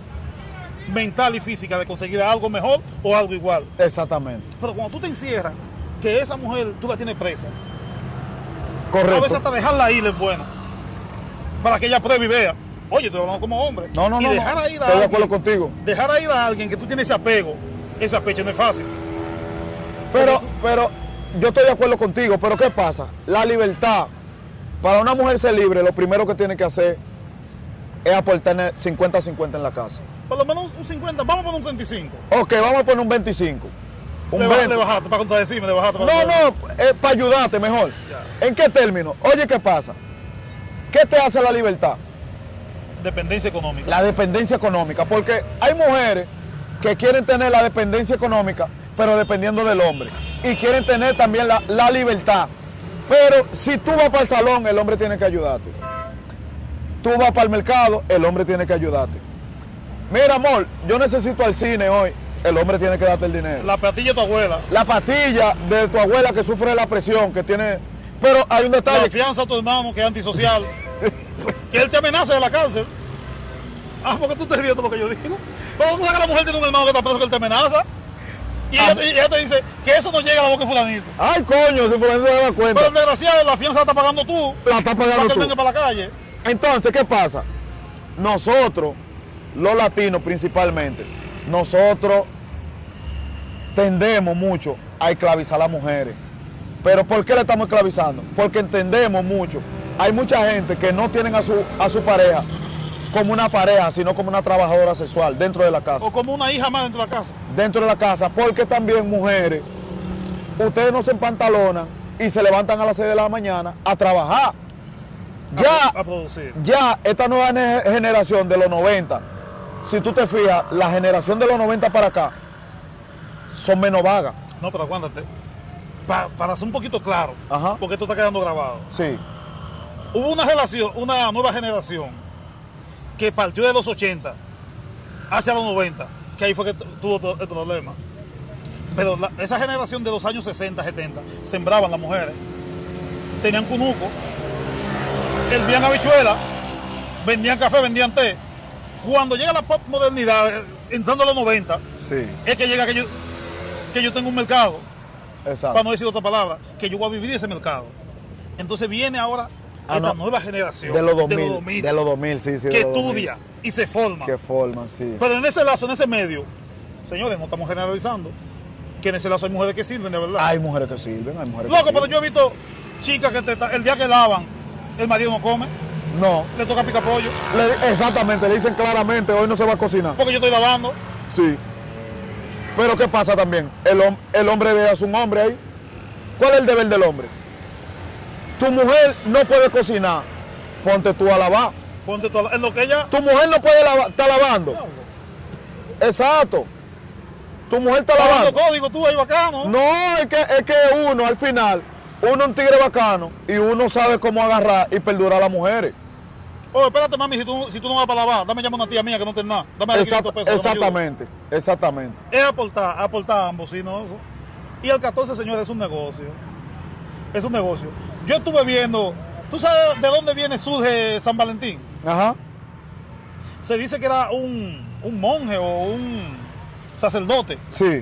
S1: mental y física de conseguir algo mejor o algo igual.
S2: Exactamente.
S1: Pero cuando tú te encierras, que esa mujer tú la tienes presa,
S2: Correcto.
S1: a veces hasta dejarla ir es bueno, para que ella pruebe y vea. Oye, estoy hablando como hombre.
S2: No, no,
S1: y
S2: no.
S1: dejar
S2: no.
S1: a ir a
S2: Estoy de
S1: alguien,
S2: acuerdo contigo.
S1: Dejar a ir a alguien que tú tienes ese apego, esa fecha no es fácil.
S2: Pero, pero yo estoy de acuerdo contigo, pero ¿qué pasa? La libertad, para una mujer ser libre, lo primero que tiene que hacer es aportar cincuenta a cincuenta en la casa.
S1: Por lo menos un cincuenta, vamos a poner un treinta y cinco.
S2: Ok, vamos a poner un veinticinco. Un
S1: Le,
S2: veinte.
S1: le bajaste para contradecirme, le bajaste para
S2: No,
S1: contradecirme.
S2: no, eh, para ayudarte mejor.
S1: Ya.
S2: ¿En qué término? Oye, ¿qué pasa? ¿Qué te hace la libertad?
S1: Dependencia económica.
S2: La dependencia económica, porque hay mujeres que quieren tener la dependencia económica, pero dependiendo del hombre. Y quieren tener también la, la libertad. Pero si tú vas para el salón, el hombre tiene que ayudarte. Tú vas para el mercado, el hombre tiene que ayudarte. Mira, amor, yo necesito al cine hoy, el hombre tiene que darte el dinero.
S1: La platilla de tu abuela.
S2: La pastilla de tu abuela que sufre de la presión, que tiene... Pero hay un
S1: La
S2: detalle.
S1: fianza a tu hermano que es antisocial. Que él te amenaza de la cárcel. Ah, porque tú te ríes de lo que yo digo. Pero tú sabes que la mujer tiene un hermano que está preso que él te amenaza. Y ella, y ella te dice que eso no llega a la boca de fulanito.
S2: Ay, coño, si por eso se da cuenta.
S1: Pero el desgraciado, la fianza la está pagando tú.
S2: La está
S1: Para
S2: pagando
S1: que él
S2: tú.
S1: venga para la calle.
S2: Entonces, ¿qué pasa? Nosotros, los latinos principalmente, nosotros tendemos mucho a esclavizar a las mujeres. ¿Pero por qué le estamos esclavizando? Porque entendemos mucho. Hay mucha gente que no tienen a su, a su pareja como una pareja, sino como una trabajadora sexual dentro de la casa.
S1: O como una hija más dentro de la casa.
S2: Dentro de la casa, porque también mujeres, ustedes no se empantalonan y se levantan a las seis de la mañana a trabajar. Ya,
S1: A, a producir.
S2: ya esta nueva ne- generación de los noventa, si tú te fijas, la generación de los noventa para acá son menos vagas.
S1: No, pero aguántate. Pa- para ser un poquito claro,
S2: Ajá.
S1: porque esto está quedando grabado.
S2: Sí,
S1: Hubo una relación, una nueva generación que partió de los ochenta hacia los noventa, que ahí fue que tu- tuvo todo el problema. Pero la- esa generación de los años sesenta, setenta, sembraban las mujeres, tenían cunuco, hervían habichuelas, vendían café, vendían té. Cuando llega la pop modernidad, eh, entrando a los noventa,
S2: sí,
S1: es que llega que yo, que yo tengo un mercado,
S2: exacto.
S1: para no decir otra palabra, que yo voy a vivir ese mercado. Entonces viene ahora
S2: Ah,
S1: esta
S2: no.
S1: nueva generación
S2: De los dos
S1: de
S2: mil,
S1: los dos mil,
S2: de los dos mil, sí, sí.
S1: que
S2: de los dos mil.
S1: estudia y se forma.
S2: Qué forma, sí.
S1: Pero en ese lazo, en ese medio, señores, no estamos generalizando, que en ese lazo hay mujeres que sirven, de verdad.
S2: Hay mujeres que sirven, hay mujeres
S1: Loco,
S2: que
S1: pero
S2: sirven.
S1: yo he visto chicas que te- el día que lavan, el marido no come,
S2: No,
S1: le toca picar pollo,
S2: le- exactamente, le dicen claramente, hoy no se va a cocinar.
S1: porque yo estoy lavando.
S2: Sí. Pero ¿qué pasa también? El, hom- el hombre ve a su hombre ahí. ¿Cuál es el deber del hombre? Tu mujer no puede cocinar, ponte tú a lavar.
S1: Ponte tú a la- en lo que ella...
S2: Tu mujer no puede lavar, está lavando. Exacto. Tu mujer está
S1: Lavando
S2: lavando.
S1: código, tú ahí bacano.
S2: No, es que, es que uno al final, uno es un tigre bacano y uno sabe cómo agarrar y perdurar a las mujeres.
S1: Oye, espérate, mami, si tú, si tú no vas para lavar, dame llama a una tía mía que no tiene nada. Dame
S2: Exact-
S1: quinientos pesos. que me ayude.
S2: exactamente, exactamente.
S1: Es aportar, aportar a ambos, sí, ¿no? Eso. Y el catorce, señores, es un negocio. Es un negocio. Yo estuve viendo, ¿tú sabes de dónde viene, surge San Valentín?
S2: Ajá.
S1: Se dice que era un, un monje o un sacerdote
S2: Sí,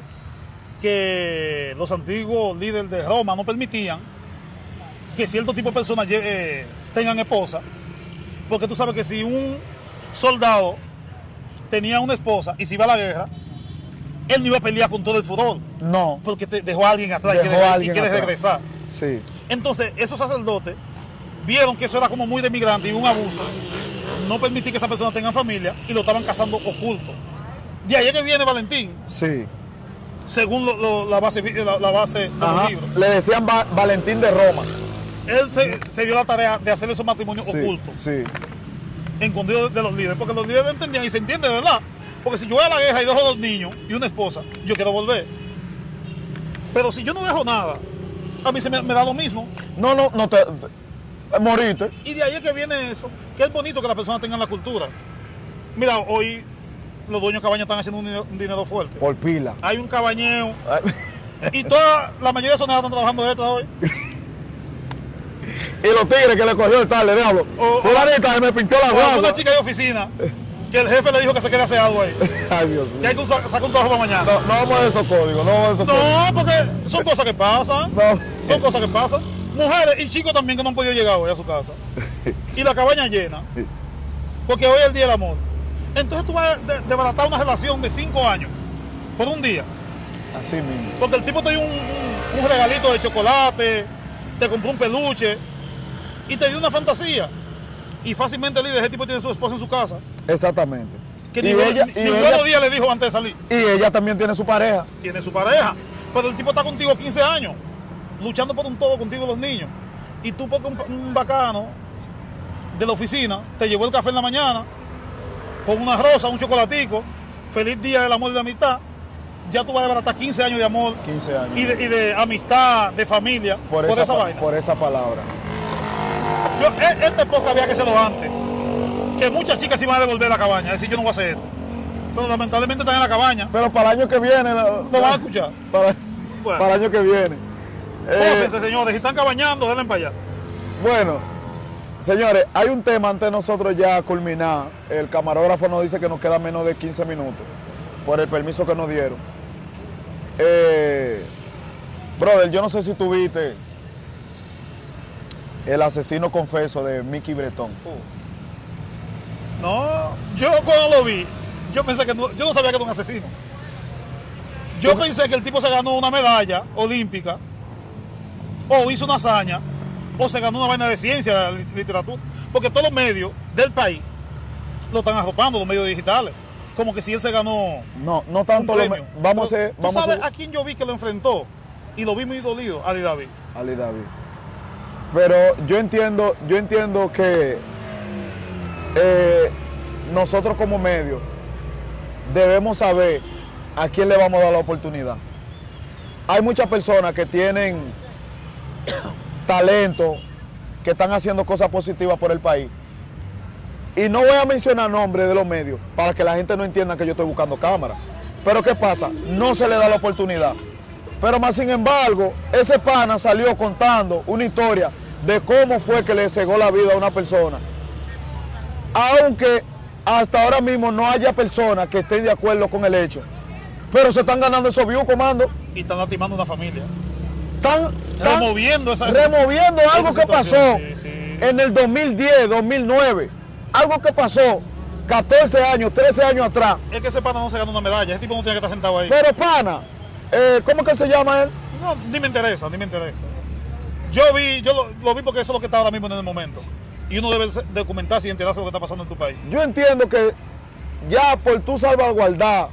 S1: que los antiguos líderes de Roma no permitían que cierto tipo de personas lle- eh, tengan esposa, porque tú sabes que si un soldado tenía una esposa y se iba a la guerra, él no iba a pelear con todo el furor,
S2: no.
S1: porque te dejó a alguien atrás y
S2: Dejó
S1: quiere,
S2: a
S1: y
S2: alguien
S1: quiere
S2: atrás.
S1: regresar.
S2: Sí,
S1: Entonces, esos sacerdotes vieron que eso era como muy de migrante y un abuso, no permitir que esa persona tenga familia y lo estaban casando oculto. De ahí es que viene Valentín,
S2: sí.
S1: según lo- lo- la, base, la, la base de los
S2: Ajá.
S1: libros.
S2: Le decían Va- Valentín de Roma.
S1: Él se, se dio la tarea de hacer esos matrimonios
S2: Sí,
S1: ocultos,
S2: sí.
S1: escondidos de los líderes, porque los líderes entendían y se entiende, ¿verdad? Porque si yo voy a la guerra y dejo dos niños y una esposa, yo quiero volver. Pero si yo no dejo nada, a mí se me, me da lo mismo.
S2: No, no, no te, te- moriste.
S1: Y de ahí es que viene eso, que es bonito que las personas tengan la cultura. Mira, hoy los dueños de cabañas están haciendo un dinero, un dinero fuerte.
S2: Por pila.
S1: Hay un cabañeo y toda la mayoría de esos negros están trabajando de esto hoy.
S2: Y los tigres que le cogió el tal, le diablo.
S1: O-
S2: Fulanita me pintó la
S1: O una
S2: guagua.
S1: chica de oficina que el jefe le dijo que se quede aseado ahí.
S2: Ay, Dios
S1: Que
S2: mío.
S1: hay que usar- sacar un trabajo para mañana.
S2: No, no vamos a esos códigos, no vamos a esos códigos.
S1: No, porque son cosas que pasan.
S2: No.
S1: Son cosas que pasan. Mujeres y chicos también que no han podido llegar hoy a su casa. Y la cabaña llena. Porque hoy es el día del amor. Entonces tú vas a de- desbaratar una relación de cinco años por un día.
S2: Así mismo.
S1: Porque el tipo te dio un, un- un regalito de chocolate, te compró un peluche y te dio una fantasía. Y fácilmente el líder, ese tipo tiene su esposa en su casa.
S2: Exactamente.
S1: Que
S2: Y
S1: ni buenos
S2: ella-
S1: ni-
S2: y
S1: ni
S2: ella-
S1: buenos días le dijo antes de salir.
S2: Y ella también tiene su pareja.
S1: Tiene su pareja. Pero el tipo está contigo quince años, luchando por un todo contigo y los niños. Y tú porque un, un bacano de la oficina te llevó el café en la mañana con una rosa, un chocolatico, feliz día del amor y de la amistad. Ya tú vas a desbaratar quince años de amor
S2: quince años.
S1: y de, y de amistad, de familia, por, esa,
S2: pa-
S1: vaina.
S2: Por esa palabra.
S1: Yo, e- este podcast había que hacerlo antes. Que muchas chicas iban a devolver la cabaña, es decir, yo no voy a hacer esto. Pero lamentablemente están en la cabaña,
S2: Pero para el año que viene. Lo,
S1: lo van a escuchar.
S2: Para,
S1: Bueno.
S2: para el año que viene. Eh,
S1: Pósense, señores, si están cabañando, denle para allá.
S2: bueno, señores, hay un tema antes de nosotros ya culminar. El camarógrafo nos dice que nos queda menos de quince minutos por el permiso que nos dieron. Eh, brother, yo no sé si tuviste el asesino confeso de Mickey Bretón.
S1: No, yo cuando lo vi, yo pensé que no, yo no sabía que era un asesino. Yo pensé que el tipo se ganó una medalla olímpica, o hizo una hazaña, o se ganó una vaina de ciencia, de literatura, porque todos los medios del país lo están arropando, los medios digitales, como que si él se ganó
S2: No, no
S1: un
S2: tanto lo me-
S1: premio.
S2: vamos a
S1: Pero,
S2: hacer,
S1: ¿tú
S2: vamos a
S1: sabes
S2: hacer-
S1: a quién yo vi que lo enfrentó? Y lo vi muy dolido, Ali David.
S2: Ali David. Pero yo entiendo, yo entiendo que eh, nosotros como medio debemos saber a quién le vamos a dar la oportunidad. Hay muchas personas que tienen talento, que están haciendo cosas positivas por el país. Y no voy a mencionar nombres de los medios para que la gente no entienda que yo estoy buscando cámara. Pero ¿qué pasa? No se le da la oportunidad. Pero más sin embargo, ese pana salió contando una historia de cómo fue que le cegó la vida a una persona. Aunque hasta ahora mismo no haya personas que estén de acuerdo con el hecho. Pero se están ganando esos views, comando.
S1: Y están lastimando a una familia.
S2: Están, están
S1: Removiendo esa-
S2: removiendo
S1: esa
S2: algo que
S1: situación,
S2: pasó
S1: sí, sí.
S2: en el dos mil diez, dos mil nueve. Algo que pasó catorce años, trece años atrás.
S1: Es que ese pana no se ganó una medalla, ese tipo no tiene que estar sentado ahí.
S2: Pero pana, eh, ¿cómo que se llama él?
S1: No, ni me interesa, ni me interesa. Yo vi, yo lo, lo vi porque eso es lo que está ahora mismo en el momento. Y uno debe se- documentarse y enterarse de lo que está pasando en tu país.
S2: Yo entiendo que ya por tu salvaguardar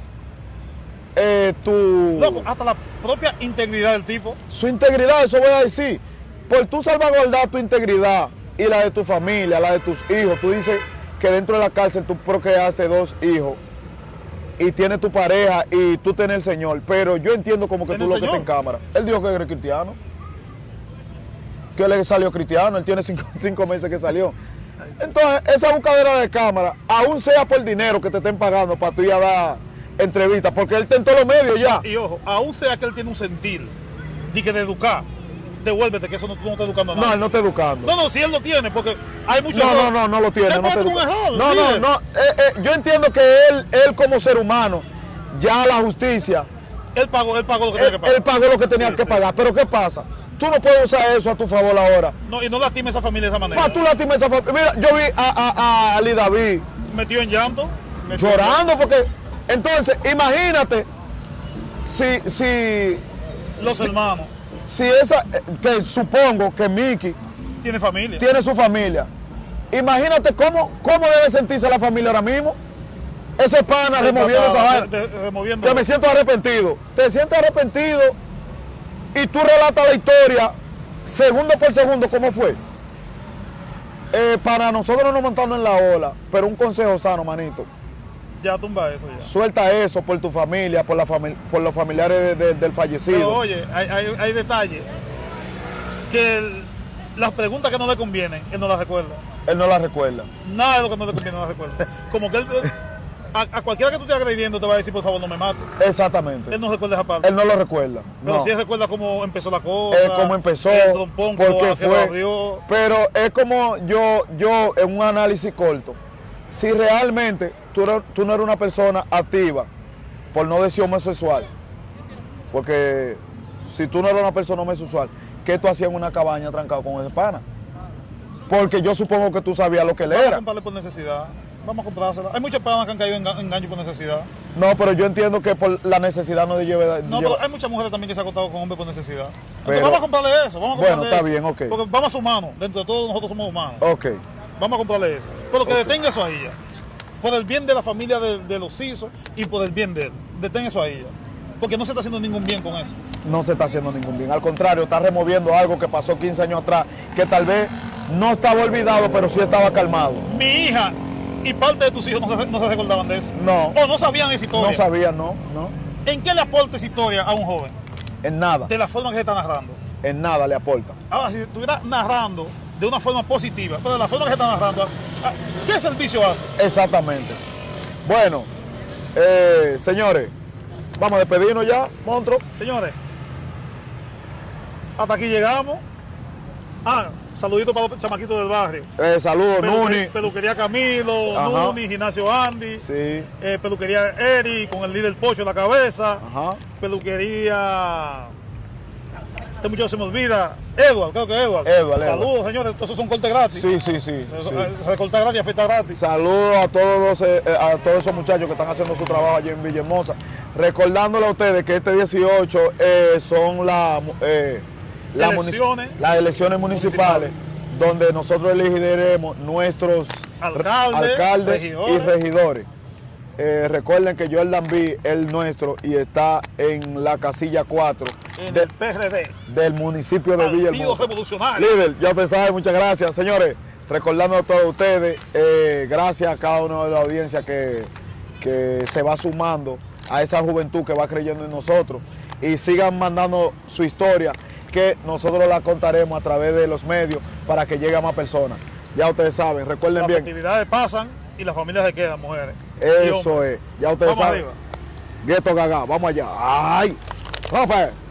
S2: eh, tu,
S1: Loco, hasta la propia integridad del tipo.
S2: su integridad, eso voy a decir, por tu salvaguardar tu integridad y la de tu familia, la de tus hijos, tú dices que dentro de la cárcel tú procreaste dos hijos y tienes tu pareja y tú tienes el Señor, pero yo entiendo como que
S1: ¿Tiene
S2: tú lo
S1: el
S2: que está en
S1: Señor?
S2: cámara. Él dijo que era cristiano, que él salió cristiano, él tiene cinco, cinco meses que salió. Entonces, esa buscadera de cámara, aún sea por dinero que te estén pagando para tú ir a dar entrevistas, porque él está en todos los medios ya.
S1: Y ojo, aún sea que él tiene un sentir de que de educar, devuélvete, que eso no, tú no estás educando a
S2: No,
S1: nadie.
S2: él no está educando.
S1: No, no, si él lo tiene, porque hay muchos.
S2: No, no, no, no lo tiene.
S1: Él
S2: No,
S1: puede
S2: te
S1: tener un
S2: educa.
S1: error,
S2: no, no,
S1: líder.
S2: no. Eh, eh, yo entiendo que él, él como ser humano, ya la justicia,
S1: Él pagó, él pagó lo que tenía
S2: él,
S1: que pagar.
S2: él pagó lo que tenía
S1: Sí,
S2: que
S1: sí.
S2: pagar. Pero ¿qué pasa? Tú no puedes usar eso a tu favor ahora.
S1: No, y no lastime a esa familia de esa manera.
S2: Para tú lastimes a esa familia. Mira, yo vi a, a, a Ali David
S1: Metió en llanto. metió en
S2: llorando porque... Entonces, imagínate si, si,
S1: llanto. Los
S2: Sí.
S1: hermanos.
S2: si esa... eh, Que supongo que Mickey
S1: Tiene familia.
S2: tiene su familia. Imagínate cómo, cómo debe sentirse la familia ahora mismo. Ese pana
S1: Él
S2: removiendo esa
S1: trataba
S2: vaina.
S1: de- de- removiendo.
S2: Que me siento arrepentido. Te sientes arrepentido y tú relatas la historia segundo por segundo cómo fue. Eh, para nosotros no nos montamos en la ola, pero un consejo sano, manito.
S1: Ya tumba eso ya.
S2: Suelta eso por tu familia, por, la fami- por los familiares de- de- del
S1: Pero
S2: fallecido.
S1: oye, hay, hay, hay detalles que el- las preguntas que no le convienen, él no las recuerda.
S2: Él no la recuerda.
S1: Nada de lo que no le conviene no las recuerda. Como que él, a, a cualquiera que tú estés agrediendo te va a decir, por favor, no me mates.
S2: Exactamente.
S1: Él no recuerda esa parte.
S2: Él no lo recuerda.
S1: Pero
S2: no.
S1: sí recuerda cómo empezó la cosa.
S2: Es cómo empezó,
S1: el trompón,
S2: porque
S1: que lo
S2: fue.
S1: abrió.
S2: Pero es como yo, yo en un análisis corto, si realmente tú, eres- tú no eres una persona activa, por no decir homosexual, porque si tú no eres una persona homosexual, ¿qué tú hacías en una cabaña trancado con ese pana? Porque yo supongo que tú sabías lo que él
S1: Vamos a
S2: era.
S1: comprarle por necesidad. Vamos a comprársela. Hay muchas personas que han caído en ga- engaño por necesidad.
S2: No, pero yo entiendo que por la necesidad no de llevar.
S1: No, pero hay muchas mujeres también que se han acostado con hombres por necesidad. Entonces
S2: Pero-
S1: vamos a comprarle eso. Vamos a
S2: Bueno,
S1: comprarle
S2: está
S1: eso.
S2: bien, ok.
S1: Porque vamos a humanos. Dentro de todos nosotros somos humanos.
S2: Ok,
S1: Vamos a comprarle eso. Pero que detenga eso a ella. Por el bien de la familia de, de los hijos y por el bien de él. Detén eso a ella. Porque no se está haciendo ningún bien con eso.
S2: no se está haciendo ningún bien. Al contrario, está removiendo algo que pasó quince años atrás, que tal vez no estaba olvidado, pero sí estaba calmado.
S1: Mi hija y parte de tus hijos no se, no se recordaban de eso.
S2: No,
S1: O no sabían esa historia.
S2: no sabía, no, no.
S1: ¿En qué le aporta esa historia a un joven?
S2: En nada,
S1: De la forma que se está narrando.
S2: en nada le aporta.
S1: Ahora, si estuviera narrando de una forma positiva, pero de la forma que se está narrando, ¿qué servicio hace?
S2: Exactamente. Bueno, eh, señores, vamos a despedirnos ya, monstruo.
S1: Señores, hasta aquí llegamos. Ah, saludito para los chamaquitos del barrio.
S2: Eh, saludos,
S1: Peluque-
S2: Nuni.
S1: Peluquería Camilo,
S2: Ajá.
S1: Nuni, Gimnasio Andy,
S2: Sí,
S1: eh, Peluquería Eri con el líder Pocho en la cabeza,
S2: ajá.
S1: Peluquería... Este muchacho se me olvida, Edward, creo que Edward.
S2: Edward, Edward.
S1: Saludos, señores, esos son cortes gratis.
S2: Sí, sí, sí.
S1: Eso,
S2: sí.
S1: eh, Se corta gratis, afecta gratis.
S2: Saludos a todos, los, eh, a todos esos muchachos que están haciendo su trabajo allí en Villahermosa. Recordándole a ustedes que este dieciocho eh, son la, eh, la munici-
S1: Elecciones.
S2: las elecciones municipales, donde nosotros elegiremos nuestros
S1: Alcaldes,
S2: alcaldes
S1: regidores.
S2: y regidores. Eh, recuerden que Jordan B es el nuestro y está en la casilla cuatro
S1: En
S2: de-
S1: el P R D,
S2: del municipio de
S1: Partido
S2: Villahermosa.
S1: Revolucionario.
S2: Líder, ya usted sabe, muchas gracias. Señores, recordando a todos ustedes, eh, gracias a cada uno de la audiencia que, que se va sumando a esa juventud que va creyendo en nosotros y sigan mandando su historia que nosotros la contaremos a través de los medios para que llegue a más personas. Ya ustedes saben, recuerden
S1: Las
S2: bien,
S1: actividades pasan y las familias se quedan, mujeres. Y
S2: eso
S1: hombres.
S2: es, ya ustedes
S1: Vamos
S2: saben.
S1: arriba.
S2: Gueto Gaga, vamos allá. ¡Ay! ¡Vamos pues!